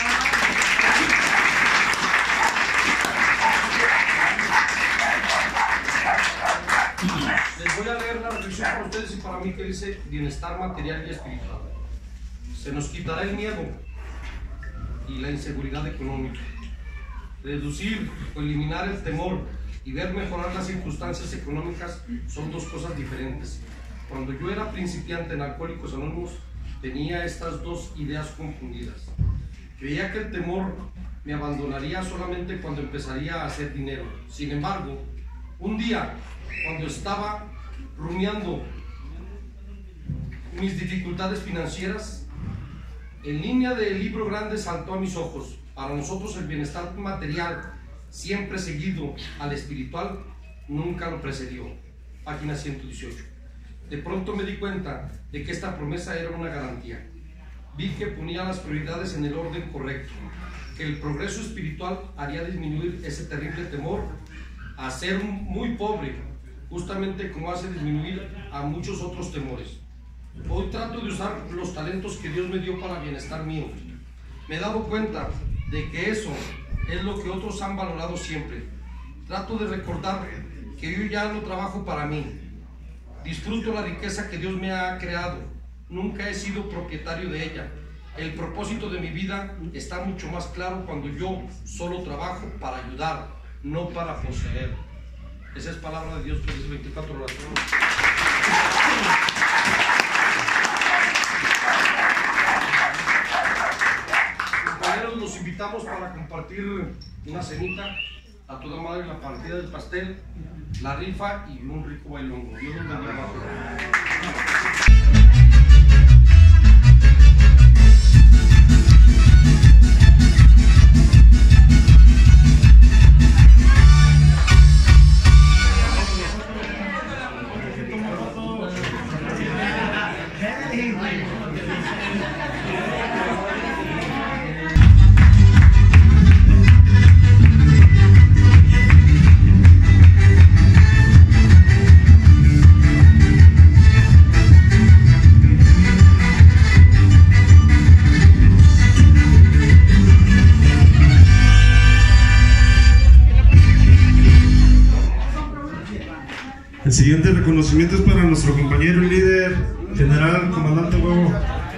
Les voy a leer la reflexión para ustedes y para mí que dice bienestar material y espiritual. Se nos quitará el miedo y la inseguridad económica. Reducir o eliminar el temor y ver mejorar las circunstancias económicas son dos cosas diferentes. Cuando yo era principiante en Alcohólicos Anónimos, tenía estas dos ideas confundidas. Creía que el temor me abandonaría solamente cuando empezaría a hacer dinero. Sin embargo, un día, cuando estaba rumiando mis dificultades financieras, en línea del libro grande saltó a mis ojos. Para nosotros el bienestar material, siempre seguido al espiritual, nunca lo precedió. Página ciento dieciocho. De pronto me di cuenta de que esta promesa era una garantía. Vi que ponía las prioridades en el orden correcto, que el progreso espiritual haría disminuir ese terrible temor a ser muy pobre, justamente como hace disminuir a muchos otros temores. Hoy trato de usar los talentos que Dios me dio para bienestar mío. Me he dado cuenta de que eso es lo que otros han valorado siempre. Trato de recordar que yo ya no trabajo para mí. Disfruto la riqueza que Dios me ha creado. Nunca he sido propietario de ella. El propósito de mi vida está mucho más claro cuando yo solo trabajo para ayudar, no para poseer. Esa es palabra de Dios, feliz veinticuatro horas. Compañeros, los invitamos para compartir una cenita, a toda madre la partida del pastel, la rifa y un rico bailongo. Dios los bendiga. El siguiente reconocimiento es para nuestro compañero y líder, general, comandante Huevo.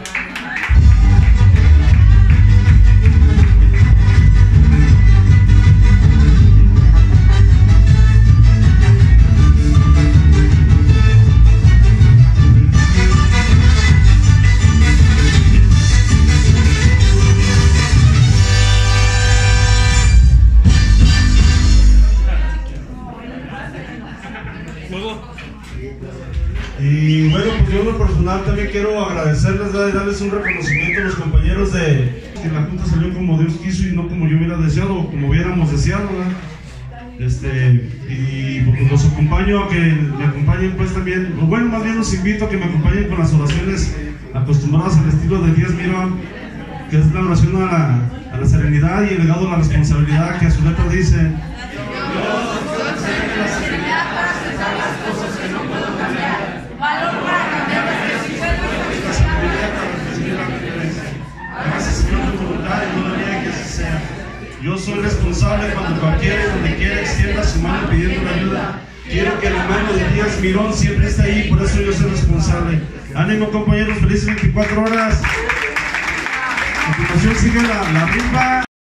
Y bueno, pues yo en lo personal también quiero agradecerles, ¿verdad? Y darles un reconocimiento a los compañeros de que la junta salió como Dios quiso y no como yo hubiera deseado o como hubiéramos deseado, ¿verdad? Este, y pues los acompaño a que me acompañen pues también, o bueno, más bien los invito a que me acompañen con las oraciones acostumbradas al estilo de Díaz Mirón, que es la oración a la, a la serenidad y el legado a la responsabilidad, que a su letra dice: yo soy responsable cuando cualquiera y donde quiera extienda su mano pidiendo la ayuda. Quiero que la mano de Díaz Mirón siempre esté ahí, por eso yo soy responsable. Ánimo, compañeros, felices veinticuatro horas. A continuación sigue la, la rifa.